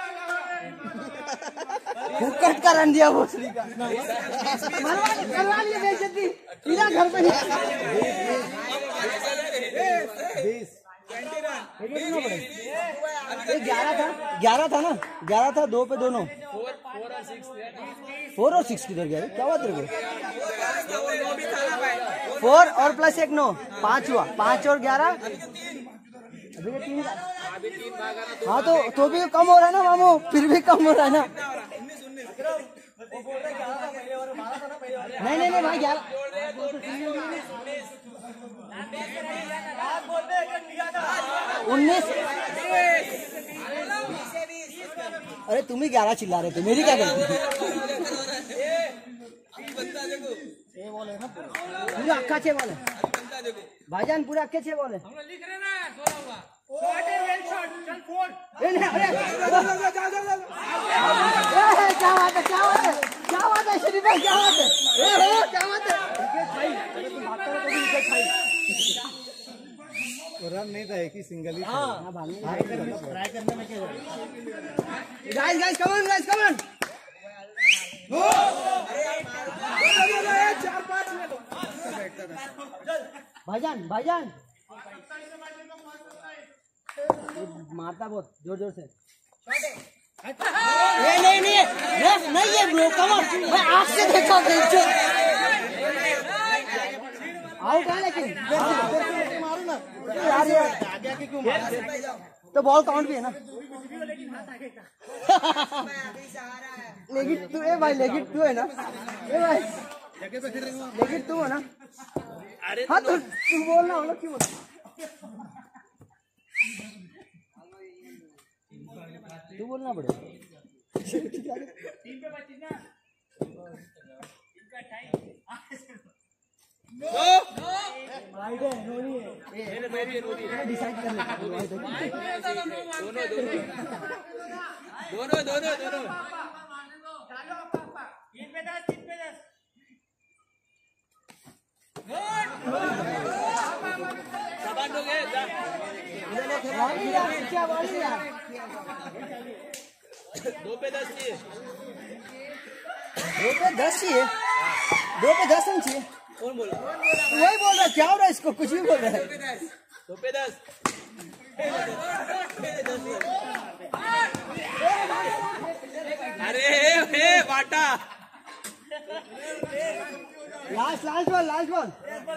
cut का रन दिया भोसड़ी का करवा लिया बेइज्जती सीधा घर पे बीस ग्यारह था ग्यारह था ना ग्यारह था दो पे दोनों फोर और सिक्स किधर गया क्या हुआ तेरे को फोर और प्लस एक नौ पांच हुआ पांच और ग्यारह अभी तीन हाँ तो तो भी कम हो रहा है ना मामू फिर भी कम हो रहा है ना नहीं नहीं नहीं भाई ग्यारह उन्नीस अरे तुम ही ग्यारह चिल्ला रहे थे मेरी क्या गलती पूरा अक्का छे बोले भाईजान पूरा अक्के छे बोले लिख रहे ना सोलह हुआ शॉट है वेल शॉट चल फोर अरे क्या बात है क्या बात है क्या बात है शरीफ भाई क्या बात है क्या बात है रन नहीं था एक ही सिंगल ही हाँ ट्राई करने में क्या guys guys come on guys come on चार पाँच भाईजान भाईजान मारता बहुत जोर जोर से ये नहीं नहीं रेफ नहीं है ब्रो कम ऑन मैं आँख से देखा देखो आउट है लेकिन मारो ना यार ये आगे आगे क्यों मार तो बॉल काउंट भी है ना लेकिन तू ए भाई लेकिन तू है ना ए भाई लेकिन तू है ना हाँ तो तू बोलना हो ना क्यों तू बोलना पड़ेगा डिसाइड कर दोनों दोनों दोनों तीन पे दस तीन पे दस क्या बोली यार दो पे दस चाहिए दो पे दस चाहिए दो पे दस रन चाहिए कौन बोल रहा वही बोल रहा है, क्या हो रहा है इसको, कुछ भी बोल रहा है। तो पे दस अरे हे बाटा last last ball last ball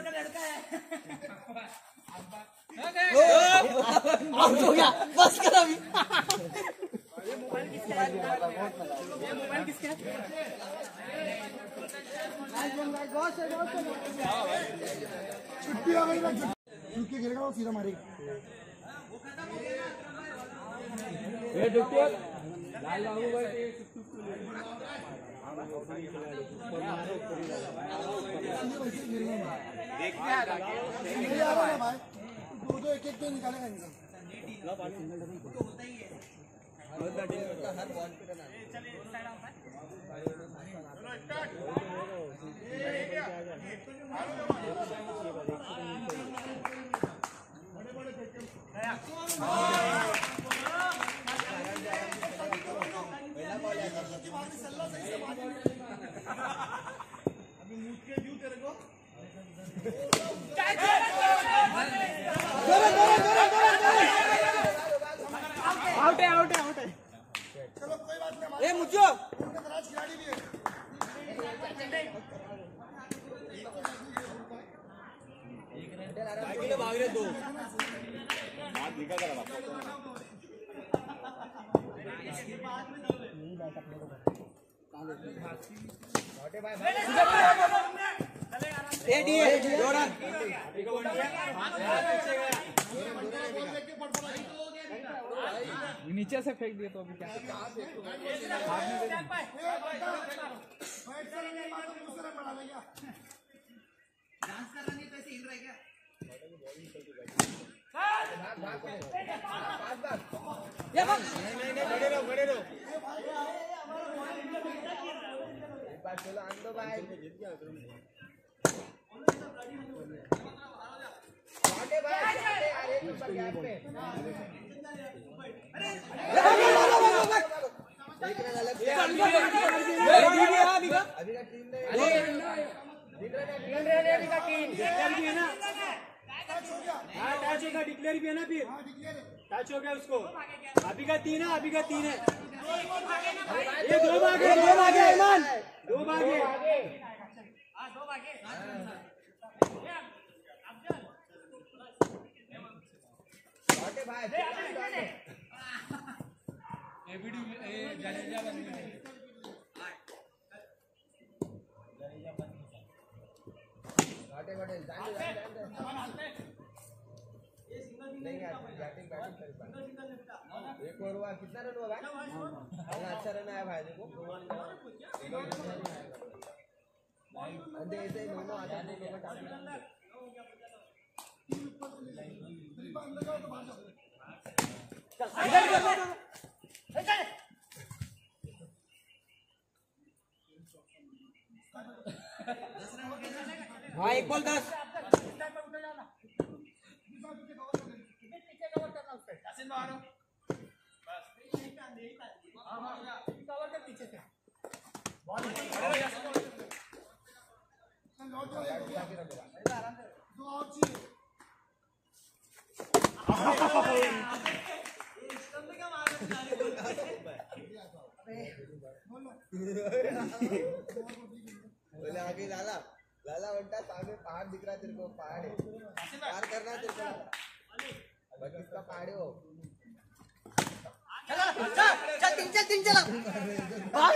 out हो गया, बस कर अभी। छुट्टी हो गई ना, झुक के गिरेगा वो सीधा मारेगा। भाई दो दो एक एक तो निकालेगा इनका। आउट है आउट है आउट है। चलो कोई बात नहीं, ए मुझो उनके दराज खिलाड़ी भी है। भाग रहे दो नीचे से फेंक दिए तो अभी क्या डिक्लेयर भी है ना, फिर टच हो गया उसको। अभी का तीन है, अभी का तीन है। ये दो भागे दो भागे अरमान दो भागे एक और हुआ, कितना रन हुआ भाई? अच्छा रन आया भाई देखो। ऐसे दोनों आते हाँ एक बॉल दस बोले आगे लाला लाला बनता सामने पहाड़ दिख रहा है तेरे को, पहाड़ है पार करना है तेरे को, बस इसका पहाड़ है वो। चल तीन चल तीन चला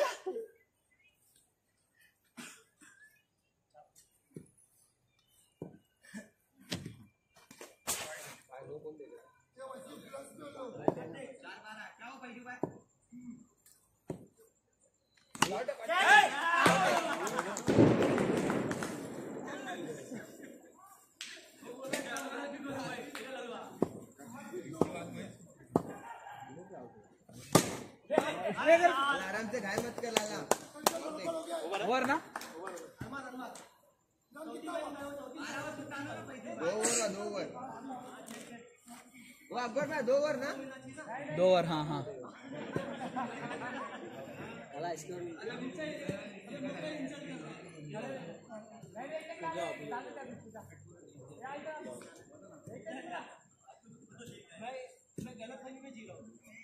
आराम से घायल मत कर लाला। ओवर ना, दो ओवर दो ओवर वो अकबर में दो ओवर ना, दो ओवर। हाँ हाँ चला इसको मैं गलत फहमी में जी रहा हूँ।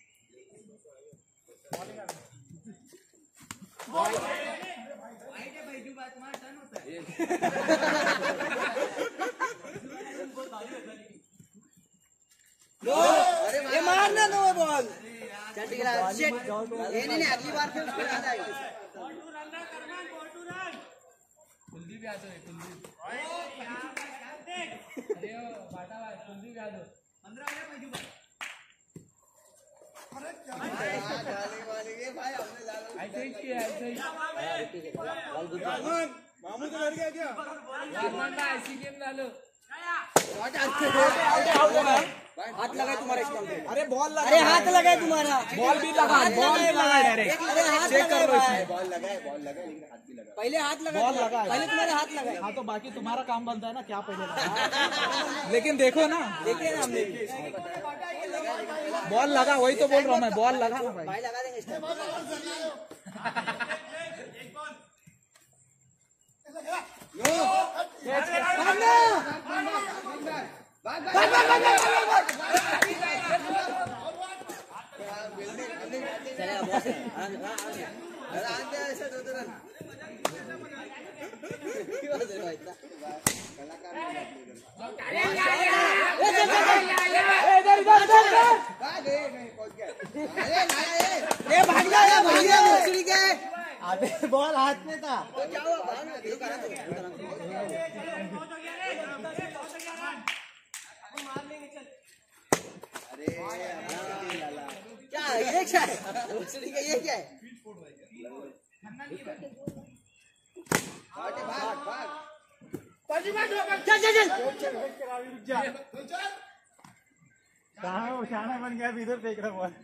अरे मारना नो बॉल चल ठीक है शिट ये नहीं नहीं अगली बार से उसको याद आएगा कुलदीप यादव है कुलदीप अरे ओ बाटा भाई कुलदीप यादव पंद्रह है भाई अरे क्या डाले वाले ये भाई हमने डाला ऐसे ही किया ऐसे ही मामू तो लड़ गया क्या रामन का ऐसी गेम डालो हाथ लगाए तुम्हारे स्टंप पे अरे बॉल लगा अरे हाथ लगाए तुम्हारा बॉल भी लगा बॉल भी लगा डायरेक्ट अरे हाथ चेक कर लो इसमें बॉल लगाए बॉल लगाए लेकिन हाथ भी लगा पहले हाथ लगा बॉल लगा है। पहले तुम्हारे हाथ लगाए हाँ तो बाकी तुम्हारा काम बनता है ना क्या पहले लगा लेकिन देखो ना देखिए ना हमने बॉल लगा वही तो बोल रहा हूँ मैं बॉल लगा ना भाई भाई लगा देंगे स्टंप चलेगा बॉस ऐसे दो रन भाग गया भाग गया अबे बॉल हाथ में था तो क्या हुआ भागना क्यों करा तू अरे क्या ये क्या है दूसरी का ये क्या है भाग भाग भाग चल चल चल कहाँ वो शाना बन गया इधर फेंक रहा हुआ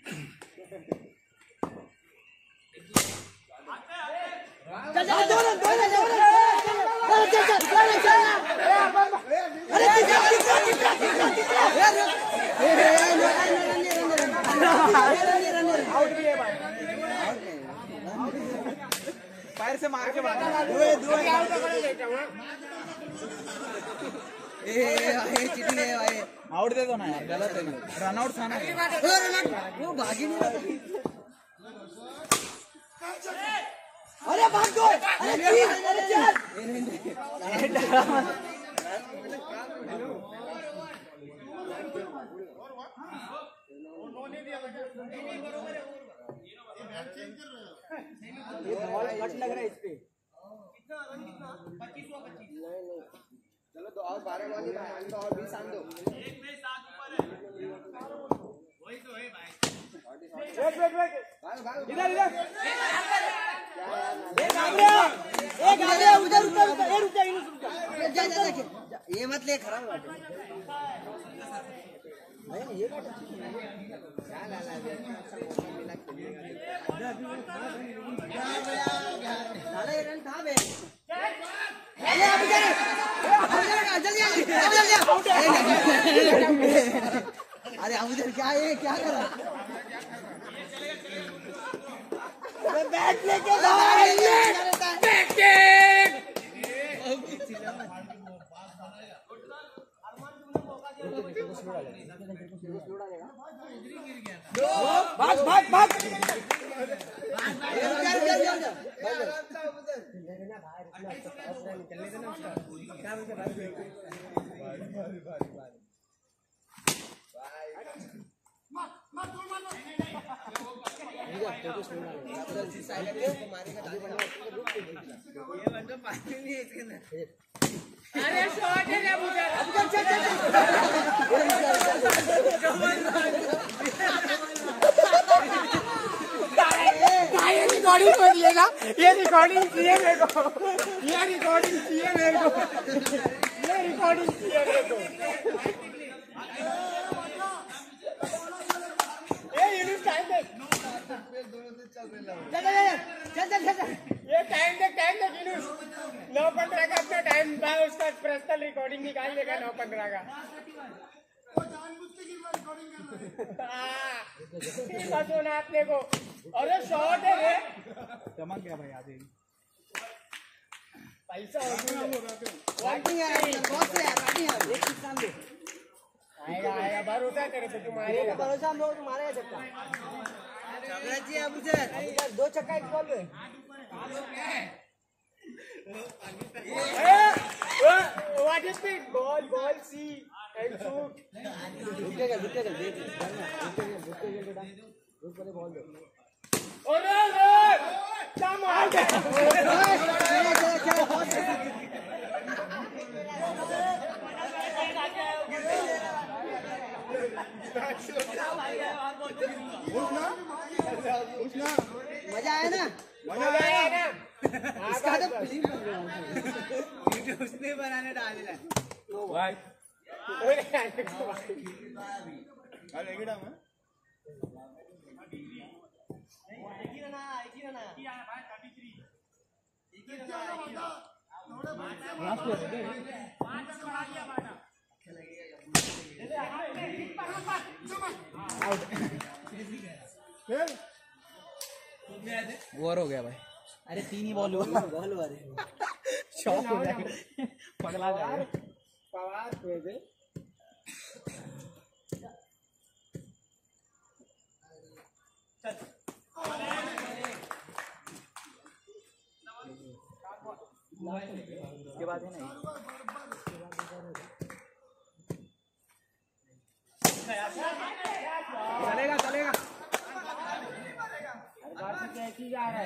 चल चल दो रन दो रन दो रन चल चल चल चल अरे तीसरा तीसरा तीसरा तीसरा आउट भी है भाई पैर से मार के बता दुए दुए ए भाई चिटिंग है भाई आउट दे दो ना यार गलत है रन आउट था ना वो भागी नहीं अरे भाग दो अरे तीन अरे चार ये बॉल कट लग रहा है इस पे चलो तो और बारह बॉल ही भाई तो और बीस आन दो वही तो है भाई वेट वेट वेट इधर इधर एक आ गया एक आ गया उधर उधर उधर ए रुक जा इनु रुक जा जा जा देख ये मत ले खराब बात है ये बात क्या ला ला मिला साले रन था बे अरे अब जा जल्दी जल्दी आउट अरे अब उधर क्या है क्या कर रहा अरे बैट लेके भाग भाग भाग अरे शॉट है रे मुझे ये रिकॉर्डिंग करिएगा ये रिकॉर्डिंग चाहिए मेरे को ये रिकॉर्डिंग चाहिए मेरे को ये रिकॉर्डिंग चाहिए मेरे को ए यूनिट टाइम देख चल चल चल चल ये टाइम देख टाइम देख यूनिट नौ पंद्रह का अपना टाइम था उसका पर्सनल रिकॉर्डिंग निकाल लेगा नौ पंद्रह का हाँ सुना आपने को अरे शॉट है रे चमक गया भाई आज पैसा बैटिंग है बहुत से यार बैटिंग है एक सिक्स सामने आएगा आएगा भरोसा करे तो तुम मारेगा भरोसा हम लोग मारेगा छक्का जी अबू सर दो छक्का एक बॉल में what is it ball ball see and shoot रुकेगा रुकेगा दे रुकेगा रुकेगा बेटा रुक पहले बॉल दे ओरे कम ऑन मजा आया ना मजा आया ना इसका तो फिल्म बन रहा वीडियो उसने बनाने डाल दिया भाई ओरे आने को अरे एगड़ा में बोर हो गया भाई अरे तीन ही बॉल हुआ बॉल हुआ रे शॉक हो गया पगला जाएगा पवार हुए थे इसके बाद है ना चलेगा चलेगा बाकी कैसी जा रहा है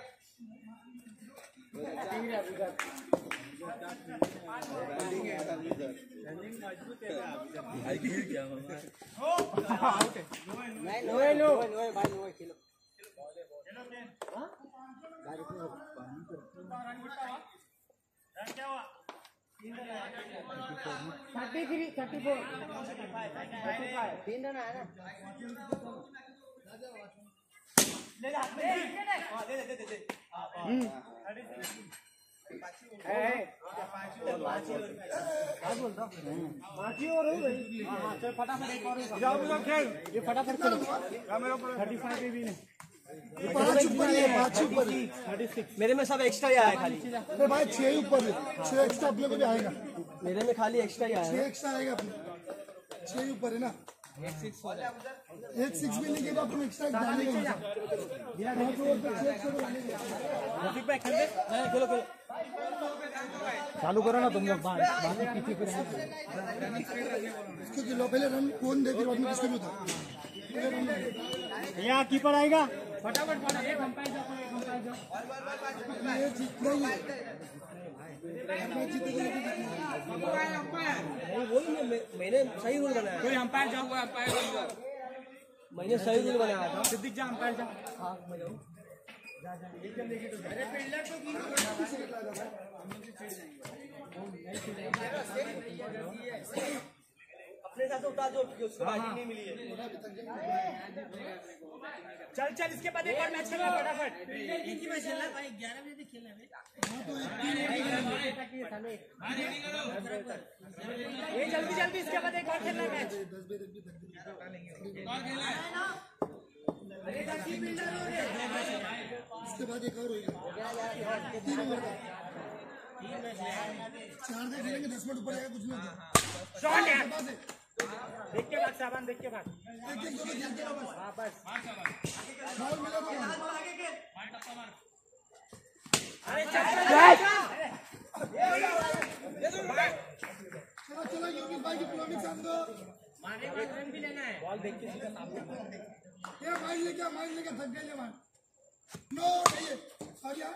नहीं नो नो भाई नो खेलो थर्टी थ्री थर्टी फोर तीन रन आया ना बाकी और हो गई फटाफट एक और जाओ जाओ खेल ये फटाफट चलो मेरे ऊपर थर्टी फाइव भी नहीं पाँच ऊपर है पाँच ऊपर है मेरे में सब एक्स्ट्रा ही आया खाली अरे भाई छह ऊपर है छह एक्स्ट्रा अपने को भी आएगा मेरे में खाली एक्स्ट्रा ही आया छह एक्स्ट्रा आएगा अपने छह ऊपर है ना एक सिक्स भी लेके तो अपन एक्स्ट्रा डालेंगे खेलो खेलो चालू करो ना तुम लोग बाकी पीछे पे इसको किलो पहले रन कौन दे फिर बाद में किसको भी होता यहाँ कीपर आएगा फटाफट फटाफट एक अंपायर जाओ एक अंपायर जाओ ये जीतना ही है वही मैं- मैंने सही रूल बनाया कोई अंपायर जाओ कोई अंपायर जाओ मैंने सही रूल बनाया था सिद्दीक जा अंपायर जा अपने साथ उतार दो कि उसको बैटिंग नहीं मिली है चल चल इसके बाद एक और मैच खेलना फटाफट एक ही मैच खेलना भाई ग्यारह बजे तक खेलना है ये जल्दी जल्दी इसके बाद एक और खेलना मैच इसके बाद एक और होगा तीन ओवर का चार दे खेलेंगे दस मिनट ऊपर जाएगा कुछ नहीं होता शॉट है देख के भाग सामान देख के भाग एक एक दो दो खेलते रहो बस हाँ बस बॉल मिला तो अरे चल चलो चलो योगी भाई की प्लानिंग साथ दो मारने का रन भी लेना है बॉल देख के सीधा सामने ये माइल लेके माइल लेके थक गए ये मान नो नहीं है आ गया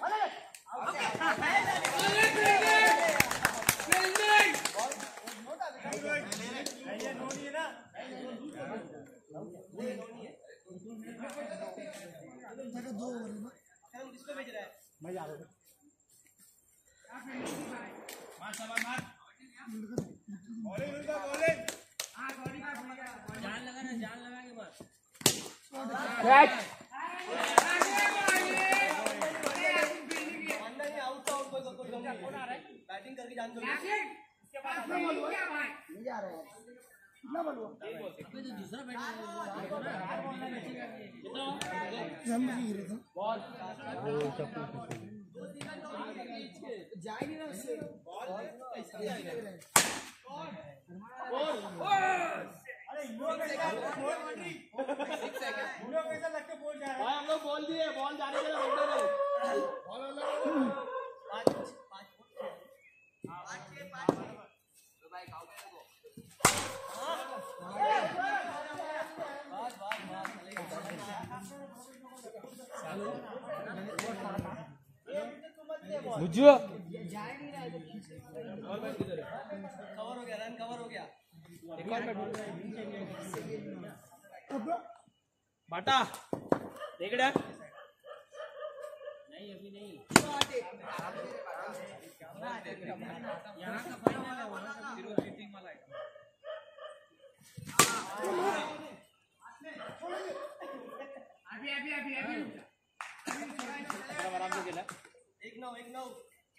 जगह दो ओवर है ना मजा आ रहा है जान लगा ना जान लगा के बस बैटिंग करके जान दो नहीं जा रहा है कितना बॉल हुआ अबे तो दूसरा बैट हम नहीं गिरे था भाई हम लोग बॉल दिए, बॉल जाने के लिए बैठे रहे। मुझे कवर हो गया, रन कवर हो गया। बाटा देख रहा नहीं अभी नहीं। यहाँ का फाइन वाला वाला का जीरो शूटिंग वाला है। अभी अभी अभी अभी आराम से खेला। एक नौ एक नौ।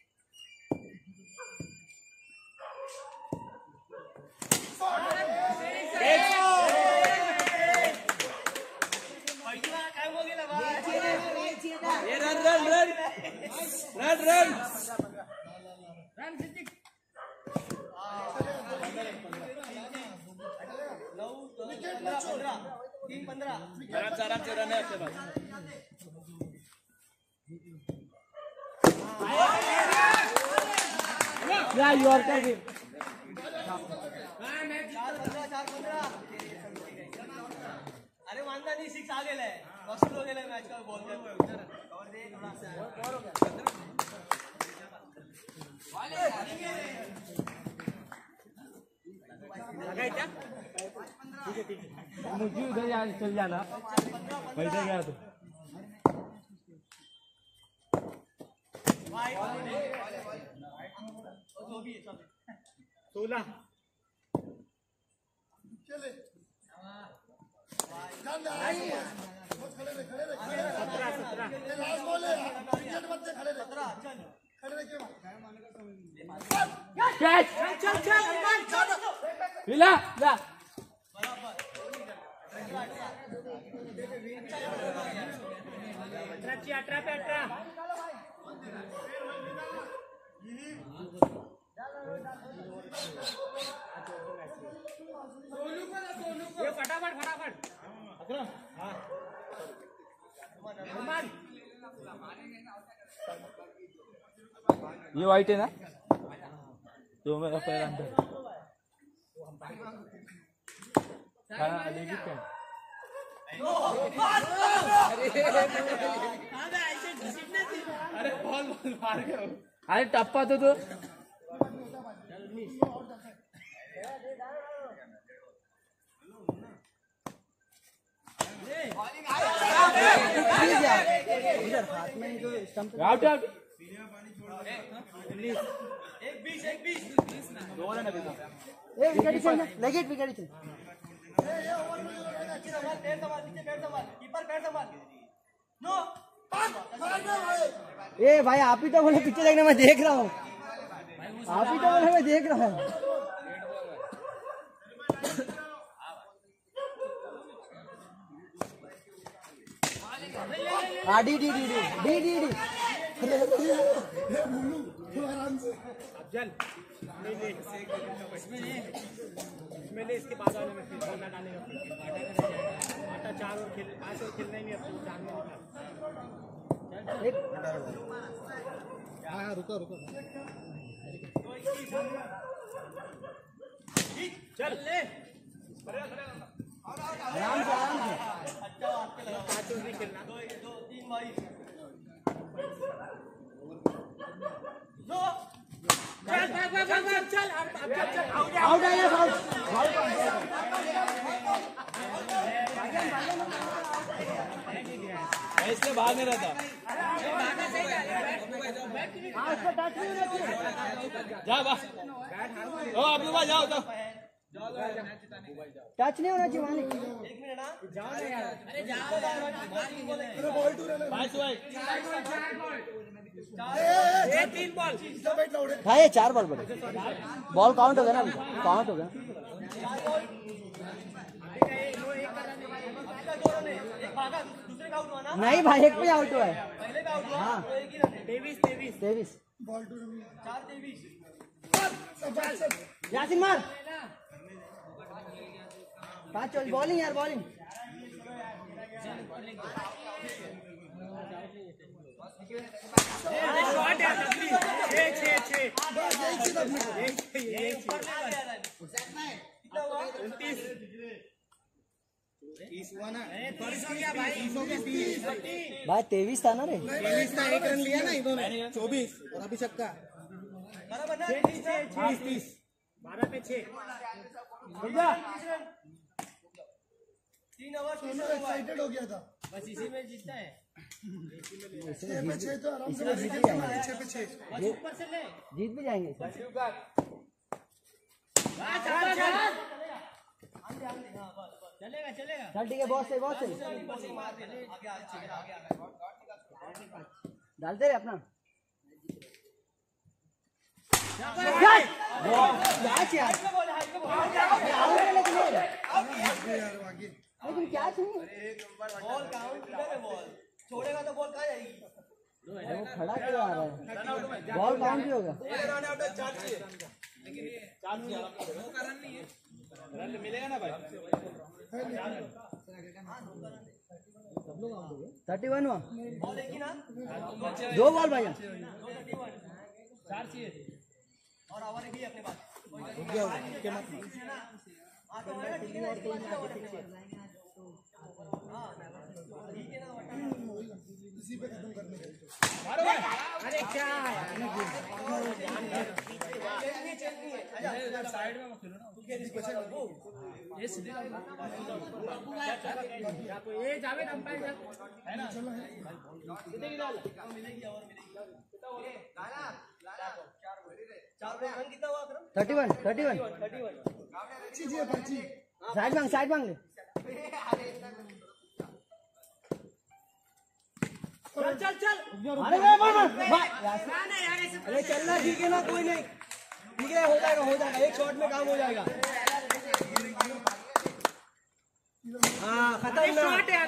ये run run run run run run सिटी नौ पंद्रह तीन पंद्रह। आराम से आराम से रन है आपके पास। या योर का गेम चार पंद्रह चार पंद्रह। अरे मानता नहीं, सिक्स आ गेलाय, पॉसिबल हो गेलाय मॅच का बॉल कर। और दे थोड़ा सा और हो गया। मुझे उधर यार चल जाना पैसा गया तो सोलह चले ध्यान दे बस खड़े रहे खड़े रहे सत्रह सत्रह ये लास्ट बॉल है विकेट मत से खड़े रहे खड़े रहे क्यों कैच चल चल चल हिला ला अठारह अठारह पे अठारह ये फटाफट फटाफट अकरम हाँ ये वाइट है ना तो मेरा पैर अंदर हाँ लेगी क्या अरे बॉल बॉल मार गया। अरे टप्पा तो तो आउट आउट एक बीस एक बीस। विकेट चल लगे विकेट चल संभाल, पैर संभाल, नीचे पैर संभाल, कीपर पैर संभाल। नो ए भाई आप ही तो बोले पीछे देखना, मैं देख रहा हूँ। आप ही तो बोले मैं देख रहा हूँ। हाँ D D D D D D D आराम से अफजल ले ले इसमें ले इसमें ले इसके बाद वाले में फिर बॉल ना डालेगा आटा का आटा चार और खेल पांच और खेलना ही नहीं अब तो चार में निकाल हाँ हाँ रुको रुको चल ले आराम से आराम से अच्छा आपके लगा पांच और नहीं खेलना दो दो तीन बारी। नो चल चल चल चल चल आउट है आउट इसलिए भाग नहीं रहता। जा बा ओ अब्दुल भाई जाओ जाओ टच नहीं होना चाहिए मालिक। एक मिनट ना, जाओ ना यार अरे जाओ बाईस वाइट ये तीन बॉल भाई ये चार बॉल बड़े बॉल काउंट हो गया ना काउंट हो गया। एक भागा, दूसरे का आउट हुआ ना, नहीं भाई एक पे आउट हुआ है। पहले का आउट हुआ हाँ। तो एक ही रन है। तेईस तेईस तेईस बॉल टू चार तेईस यासिन मार पाँच चल बॉलिंग यार बॉलिंग भाई तेईस था ना रे तेईस का एक रन लिया ना इन्होंने चौबीस और अभी छक्का तीस तीस बारह पे छह तीन ओवर सोनू एक्साइटेड हो गया था बस इसी में जीतता है छह पे छह तो आराम से जीत भी जाएंगे छह पे छह ऊपर से ले जीत भी जाएंगे चलेगा चलेगा चल ठीक है बहुत सही बहुत सही डालते रहे अपना यार लेकिन क्या चाहिए बॉल काउंट किधर है बॉल छोड़ेगा तो बॉल कहाँ जाएगी वो खड़ा क्यों आ रहा है बॉल काउंट भी होगा रन मिलेगा ना भाई थर्टी वन हुआ बॉल एक ही ना दो बॉल भाई चार चाहिए थे और ओवर भी अपने पास इसी पे खत्म करने का अरे क्या साइड में खेलो ना ये सीधे ये जावेद अंपायर है ना सीधे की डाल मिलेगी और मिलेगी चार रन कितना हुआ Akram thirty one thirty one thirty one पर्ची जी पर्ची साइड मांग साइड मांग ले चल चल चल अरे भाई मार मार अरे चलना ठीक है ना कोई नहीं ठीक है हो जाएगा हो जाएगा एक शॉट में काम हो जाएगा हाँ खत्म ना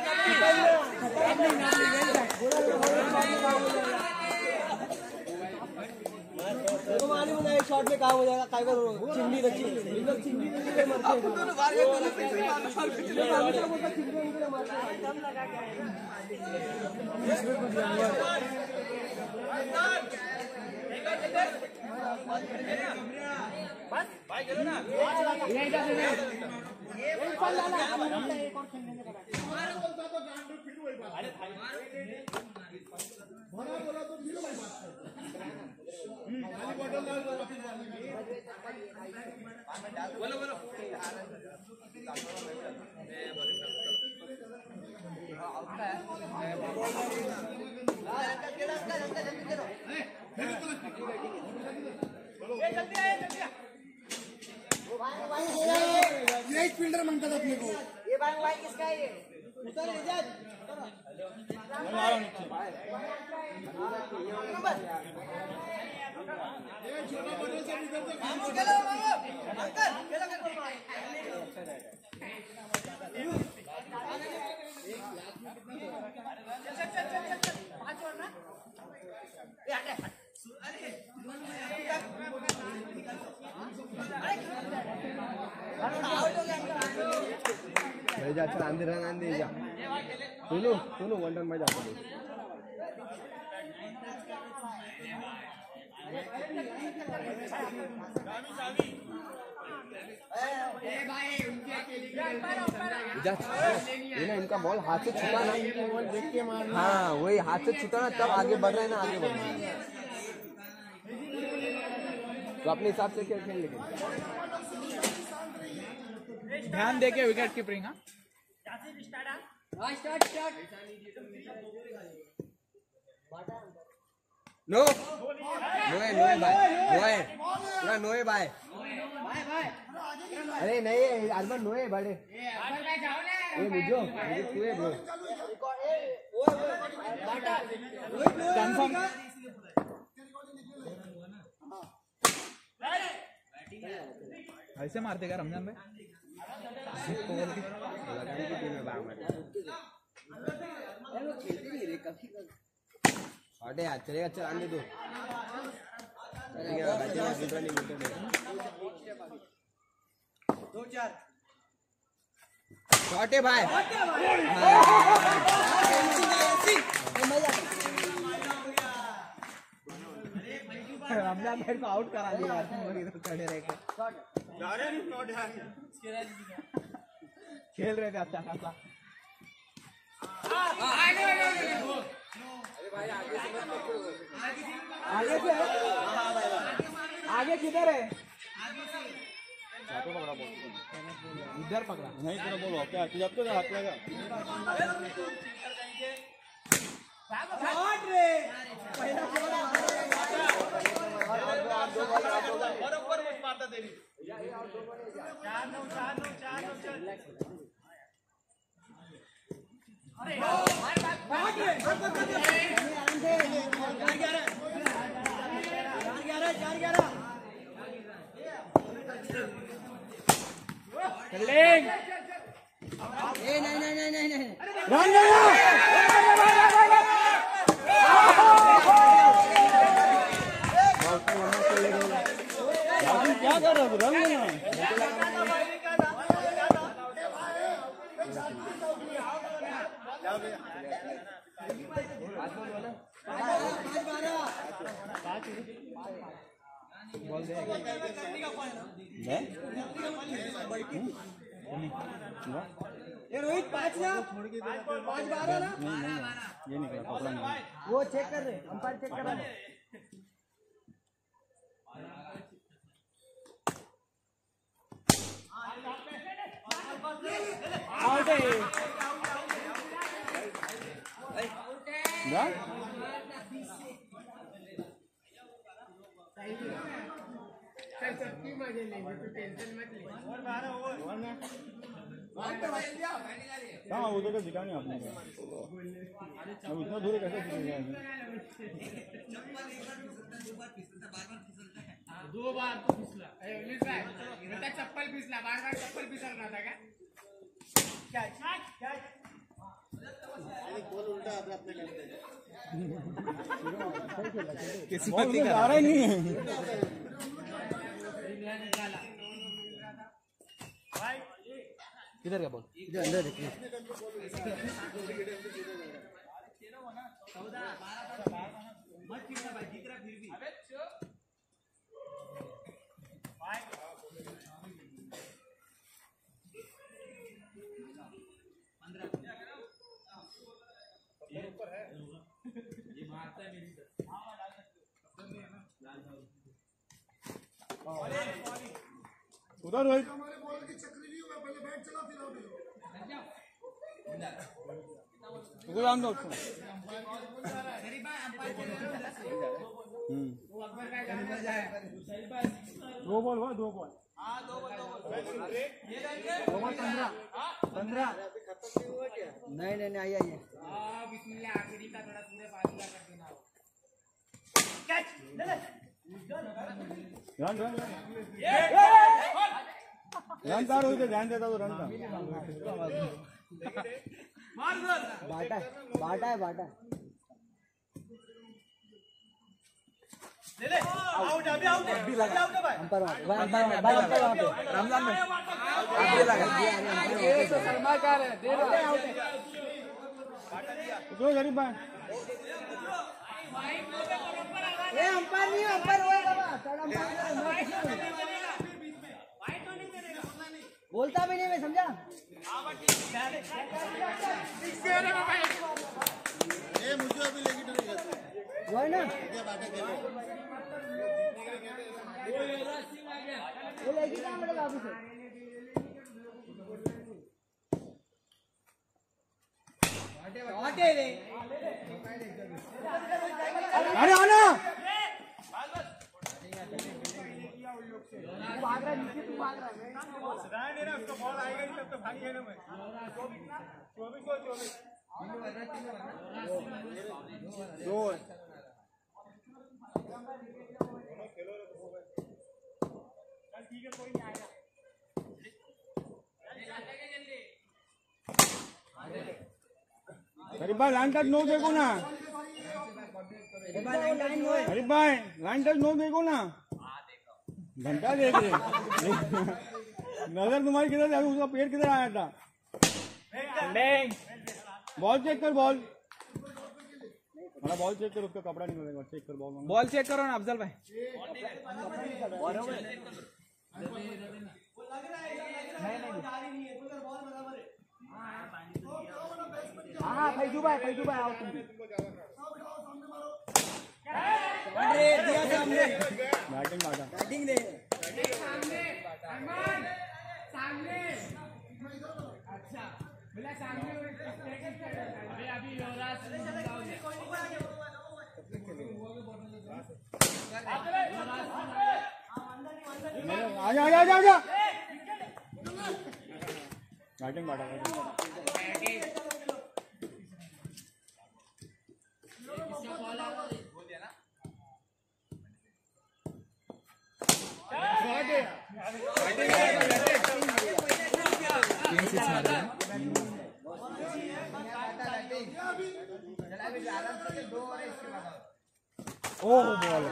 देखो मालूम है एक शॉट में काम हो जाएगा काय करो चिंडी रखी इन लोग चिंडी नहीं मरते दोनों बाहर गए दोनों पिछले मार मार पिछले मार बोलता चिंडी इनके मारते दम लगा के इसमें कुछ जानवर बस भाई चलो ना ये इधर से ये बॉल डाला एक और खेलने के बाद हमारा बोलता तो गांड फिट हुई बात अरे भाई भरा बोला तो जीरो भाई बात खाली बॉटल डाल दो वापस डालने बोलो बोलो ये एक फील्डर मांगता था अपने को ये भाई भाई किसका है ये उधर इजाज ये छोटा बॉटल से इधर से मामू खेलो मामू अंकल खेलो खेलो चल चल चल चल चल पांच ओवर ना ये हट अरे भाई जा चल आंधी रन आंधी जा सुनो सुनो वन रन में जा ये ना इनका बॉल हाथ से छूटा ना बॉल देख के मारना हाँ वही हाथ से छूटा ना तब आगे बढ़ रहे हैं ना आगे बढ़ रहे हैं तो अपने हिसाब से खेल खेल लेंगे ध्यान दे के विकेट कीपिंग हाँ स्टार्ट स्टार्ट नो नोए नोए भाई नोए पूरा नोए भाई अरे नहीं अरमान नोए बड़े ये मुझो मुझे तू है ब्रो कंफर्म ऐसे मारते क्या रमजान भाई अरे यार चलेगा चल आने दो दो चार छोटे भाई रमजान भाई को आउट करा दिया खड़े रह के खेल रहे थे अच्छा खासा। आगे से आगे किधर है? इधर पकड़ा नहीं तेरा बोलो क्या जब तो हाथ लगा बरोबर मारता देवी चार नौ चार नौ चार नौ चार अरे ग्यारह चार ग्यारह नहीं नहीं नहीं नहीं नहीं रन गया क्या कर रहा है रन गया बोल दे ये रोहित पाँच ना पाँच बारह ना नहीं नहीं ये निकला पकड़ा नहीं वो चेक कर रहे अंपायर चेक कर रहे आउट है चल सबकी मजे लेंगे तू टेंशन मत ले और बारह ओवर हाँ उधर का दिखा नहीं आपने अब इतना दूर कैसे फिसलेगा दो बार तो फिसला उन्नीस भाई बेटा चप्पल फिसला बार बार चप्पल फिसल रहा था क्या क्या क्या बॉल उल्टा अपने अपने करते किस्मत ही आ रहा ही नहीं है किधर का बॉल इधर अंदर देखिए उधर रोहित हमारे बॉलर की चक्री नहीं हुआ पहले बैट चला फिर आउट उधर आम दो दो बॉल हुआ दो बॉल दो बॉल पंद्रह पंद्रह नहीं नहीं नहीं आइए आइए बिस्मिल्लाह आखिरी का थोड़ा पूरे बाजू का कर देना कैच ले ले रन रन रन तार हुई तो ध्यान देता तो रन था बाटा बाटा है बाटा ले ले आउट अभी आउट अभी लगा अंपायर वहां अंपायर वहां अंपायर वहां पे रमजान में अभी लगा ये तो शर्मा का है दे रहा आउट है जो गरीब भाई ए अंपायर नहीं अंपायर होए बाबा चल अंपायर बोलता भी नहीं मैं समझा ए मुझे अभी लेगी डरेगा वो है ना वो लेगी कहां पड़ेगा अभी से हटे रे अरे आना भाग रहा नीचे तू भाग रहा है नहीं ना उसको बॉल आएगा नहीं तब तो भागी है ना मैं चौबीस को चौबीस दो ठीक है कोई नहीं आएगा गरीब भाई लाइन तक नो देखो ना अरे भाई लाइन टच नो देखो ना, घंटा देख रहे नजर तुम्हारी किधर है, उसका पेट किधर आया था। बॉल चेक कर, बॉल बॉल चेक कर, उसका कपड़ा निकलेगा, चेक कर बॉल बॉल चेक करो ना अफजल भाई। हाँ फैजू भाई, फैजू भाई आओ तुम भी। दिया सामने बैटिंग मारा, बैटिंग दे सामने। अच्छा बोला सामने। अभी अभी युवराज आजा आजा आजा आजा बैटिंग मारा। ओह बॉल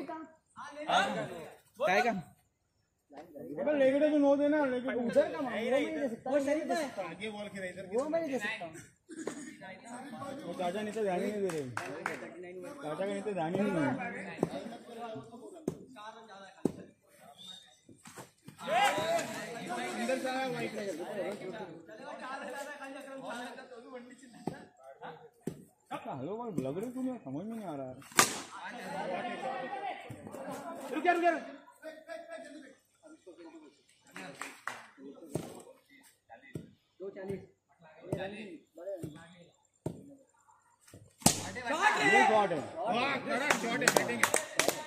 काय का अबे लेके तो नो देना, लेके उधर का वो मैं नहीं दे सकता, वो शरीफ है आगे बॉल खेला इधर, वो मैं नहीं दे सकता। वो चाचा नहीं तो ध्यान ही नहीं दे रहे, चाचा का नहीं तो ध्यान ही नहीं है। अंदर से आया वाइट हेलो भाई लग रही तुम्हें समझ में नहीं आ रहा है। रुक जा रुक जा दो चालीस ये शॉट है, वाह बड़ा शॉट है, बैटिंग है।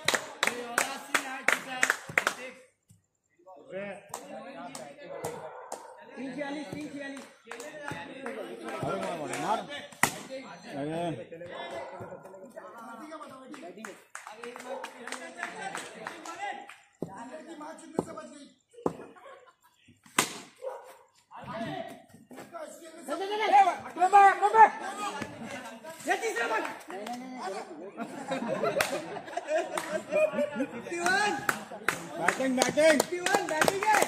तीन छियालीस तीन छियालीस अरे मार मार मार अरे बैटिंग बैटिंग बैटिंग है।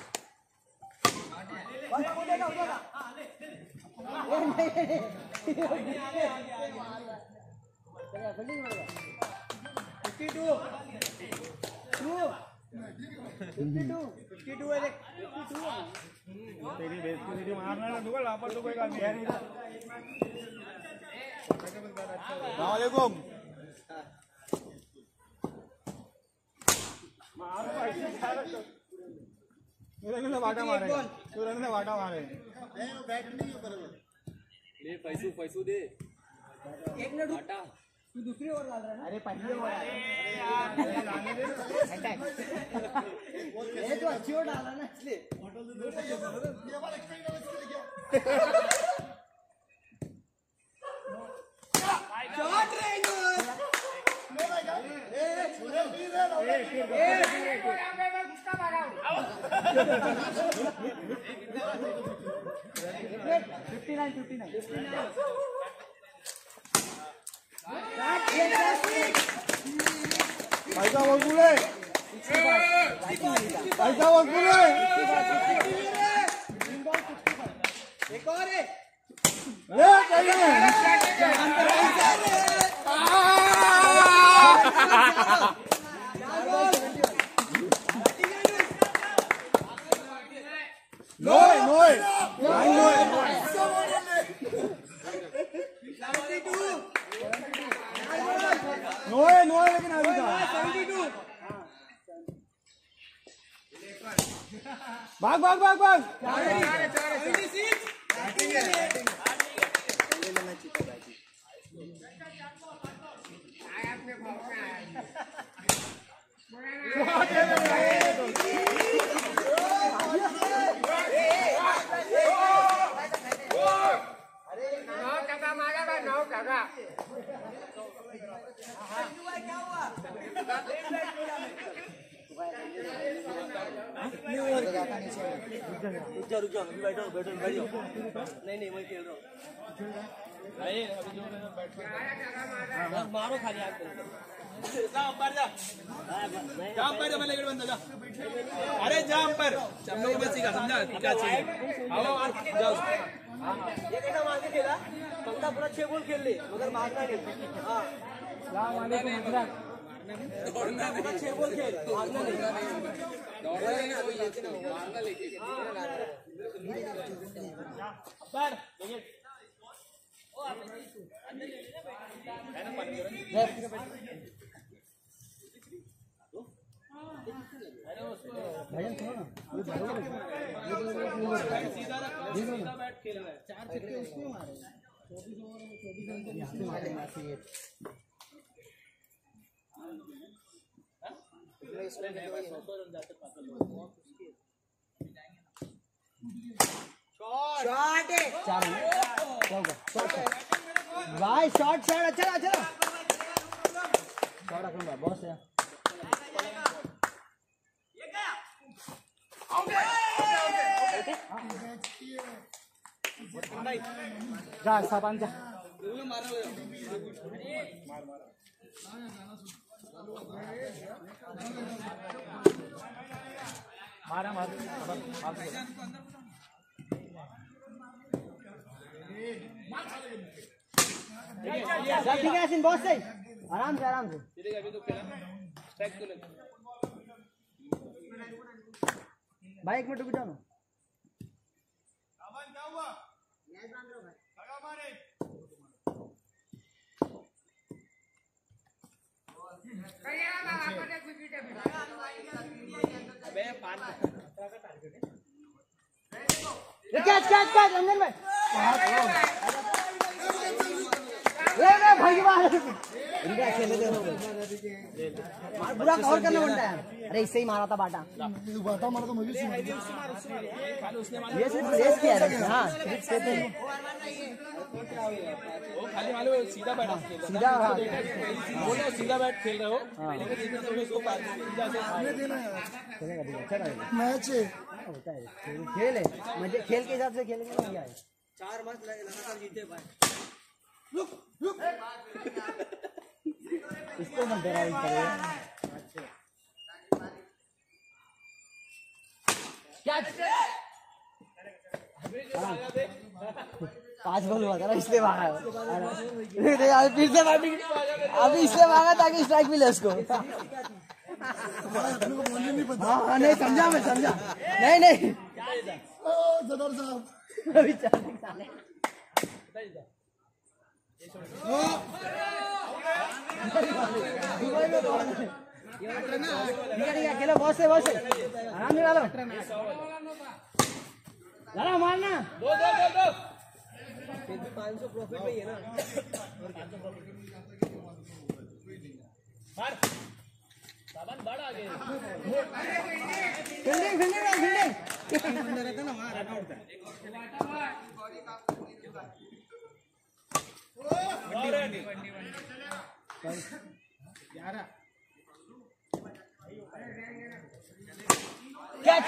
Fifty two fifty two fifty two है देख, फिफ्टी टू तेरी बेइज्जती मारना ना दूंगा, लापा तो कोई काम नहीं है। अस्सलाम वालेकुम। मार भाई सुरेंद्र वाटा मारे, सुरेंद्र वाटा मारे। ले पैसू पैसू दे एक मिनट हटा, तू दूसरी ओर डाल रहा है ना। अरे पहली ओर ये तो अच्छी ओर डाला ना इसलिए। Short range fifty nine fifty nine पैसा वसूले, पैसा वसूले। एक और है ले चाहिए नोए नोए नोए नोए नोए लेकिन अभी था भाग भाग भाग भाग नौ टका मारेगा, नौ टका। रुक जा रुक जा बैठो बैठो बैठो नहीं नहीं मैं खेल रहा हूँ। मारो खाली आग जा अंपायर जा जा अंपायर जा मैं लेकर बंदा जा अरे जा अंपायर हम लोग बस सीखा समझा क्या चाहिए आओ जाओ ये कैसा मार के खेला बंदा पूरा छह बॉल खेल ले मगर मारना नहीं हाँ बंदा पूरा छह बॉल खेल मारना नहीं अंपायर भजन सुनो ना सीधा सीधा बैट खेल रहा है चार छक्के उसमें मारे चौबीस ओवर में चौबीस रन यहाँ पे मारे शॉट है चार रन क्या होगा शॉट भाई शॉट शॉट अच्छा अच्छा शॉट रखूंगा बॉस है जा साबान जा मारा मार चल ठीक है यासीन बॉस से आराम से आराम से अभी तो खेला स्ट्राइक तो लगा भाई एक मिनट रुक जाओ ना सावन क्या हुआ लगा मारे बे पान कैच कैच कैच रंजन भाई ले ले भाई मार इनका खेले दे मार बुरा कवर करना बनता है अरे इससे ही मारा था बाटा बाटा मारा तो मुझे ये सिर्फ रेस किया है हां सिर्फ से थे वो खाली मालूम है सीधा बैट खेल रहा सीधा हां बोलो सीधा बैट खेल रहे हो लेकिन जितना तुम उसको पास सीधा से देना यार चलेगा ठीक है चलेगा मैच है होता है खेल है मुझे खेल के हिसाब से खेलेंगे ना क्या है चार मैच लगातार जीते भाई इसको मत डरा इस तरह क्या पांच बॉल हुआ था ना इसलिए भागा यार फिर से बैटिंग अभी इसलिए भागा ताकि स्ट्राइक मिले उसको अपने को बोलने नहीं पता हाँ नहीं समझा मैं समझा नहीं नहीं ओ जदर साहब अभी चार्जिंग साले ठीक है ठीक है खेलो बहुत से बहुत से आराम से डालो डालो मारना दो दो दो दो पाँच सौ प्रॉफिट में ही है ना मार सावन बड़ आगे फील्डिंग फील्डिंग फील्डिंग अंदर रहता ना वहाँ रन आउट है कैच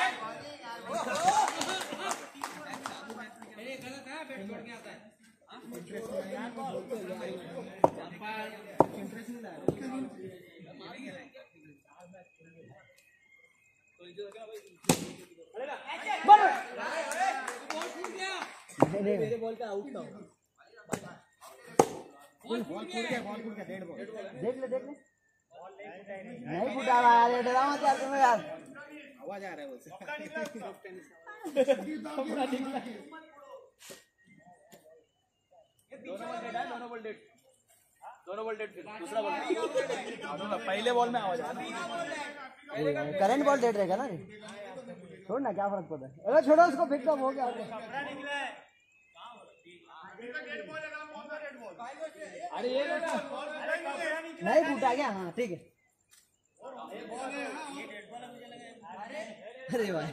मेरे बॉल का आउट था देख ले देख ले नहीं फुटा रहा यार डरा मत यार तुम्हें यार आवाज आ रहा है बोलते दोनों बॉल डेड दोनों बॉल डेड दूसरा बॉल पहले बॉल में आवाज आ रहा है करंट बॉल डेट रहेगा ना छोड़ ना क्या फर्क पड़ता है अरे छोड़ो उसको फिक्स हो गया अरे ये नहीं फूटा क्या हाँ ठीक है अरे भाई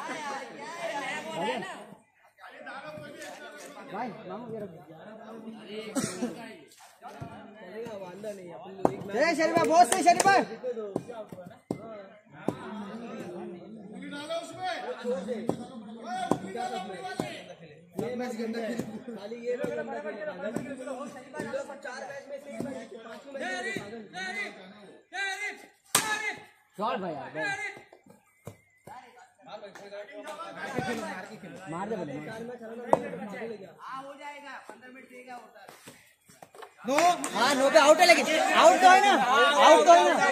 भाई मामू ये रख चलेगा वांदा नहीं अपन लोग एक चले शरीफा बहुत से शरीफा डालो उसमें ये मैच गंदा खेल खाली ये लोग गंदा खेले पागल। इन लोग चार मैच में से एक मैच पांचों मैच में पागल। शॉट भाई यार मार दे बोले चार मैच हराना पागल है क्या? हो जाएगा पंद्रह मिनट देगा होता नो हाँ नो पे आउट है लेकिन आउट तो है ना आउट तो है ना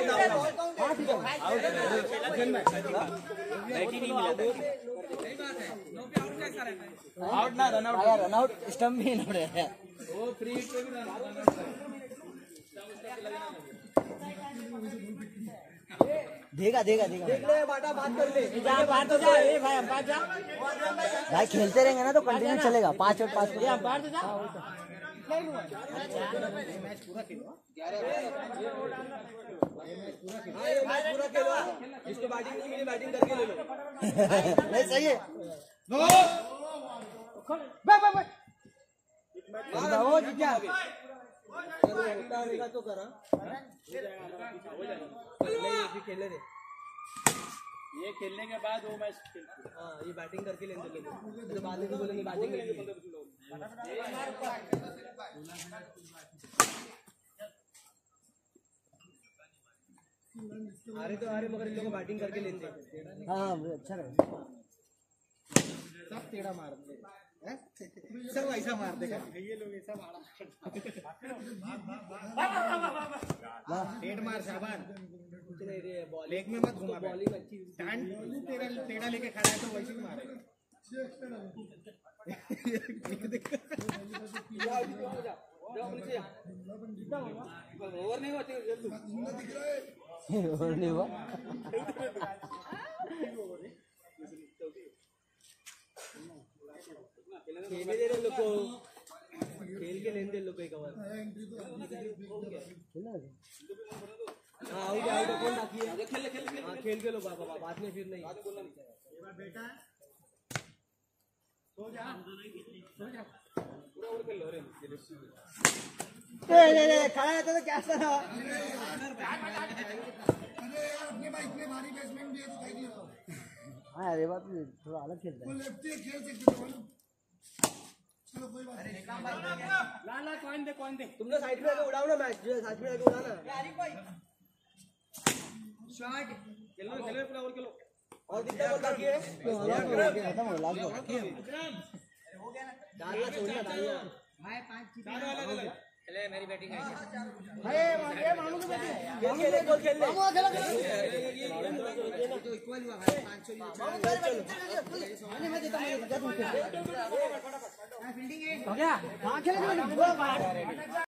आउट ना run out run out stump भी नहीं रहे हैं वो फ्री हिट पे भी रन देगा देगा देगा देख ले बाटा बात कर ले। जा बाहर तो जा ए भाई अंपायर जा भाई खेलते रहेंगे ना तो कंटिन्यू चलेगा पांच और पांच ये अंपायर तो जा हाँ ये मैच पूरा खेलो। जिसको बैटिंग नहीं मिली बैटिंग करके ले लो। नहीं सही है नो बाय बाय बाय वो जीत गया। होता रहेगा तो करा नहीं फिर खेलने दे। ये खेलने के बाद वो मैच हाँ ये बैटिंग करके लेने दे लोग। तो बाद में भी बोलेंगे बैटिंग नहीं की। अरे तो अरे मगर इन लोगों को बैटिंग करके लेने दे। हाँ अच्छा रहे सब टेढ़ा मार दे हैं? सब ऐसा मार देगा ये लोग ऐसा मारा हेड मार शाबाश लेग में मत घुमा बॉलिंग अच्छी स्टैंड तेरा टेढ़ा लेके खड़ा है तो वैसे ही मारेगा ओवर नहीं होती और नहीं हुआ खेलने दे रहे लोग को। खेल के लेने दे लोग को एक ओवर। हाँ आउट आउट कौन बाकी है? हाँ खेल के लो बाबा बाद में फिर नहीं। खड़ा रहता तो क्या था अपने भाई इतने भारी बैट्समैन भी है तो कहीं नहीं होता। हाँ अरे बात थोड़ा अलग खेलता वो है लेफ्टी खेल सकते हो मालूम। चलो कोई बात नहीं। ला ला कौन दे कौन दे तुम लोग साइड में आके उड़ाओ ना मैच। जो साइड में आके उड़ाना। शॉट खेलो खेलो पूरा और खेलो और कितना बॉल बाकी है? खत्म हो लास्ट बॉल डालना छोड़ना डालना। भाई पांच चीज चारों अलग अलग चले मेरी बैटिंग है भाई ये मामू की बैटिंग खेल खेल एक बॉल खेल ले। मामू खेलो खेलो तो इक्वल हुआ भाई पाँच सौ मैं देता हूँ फील्डिंग है हो गया हाँ खेलेंगे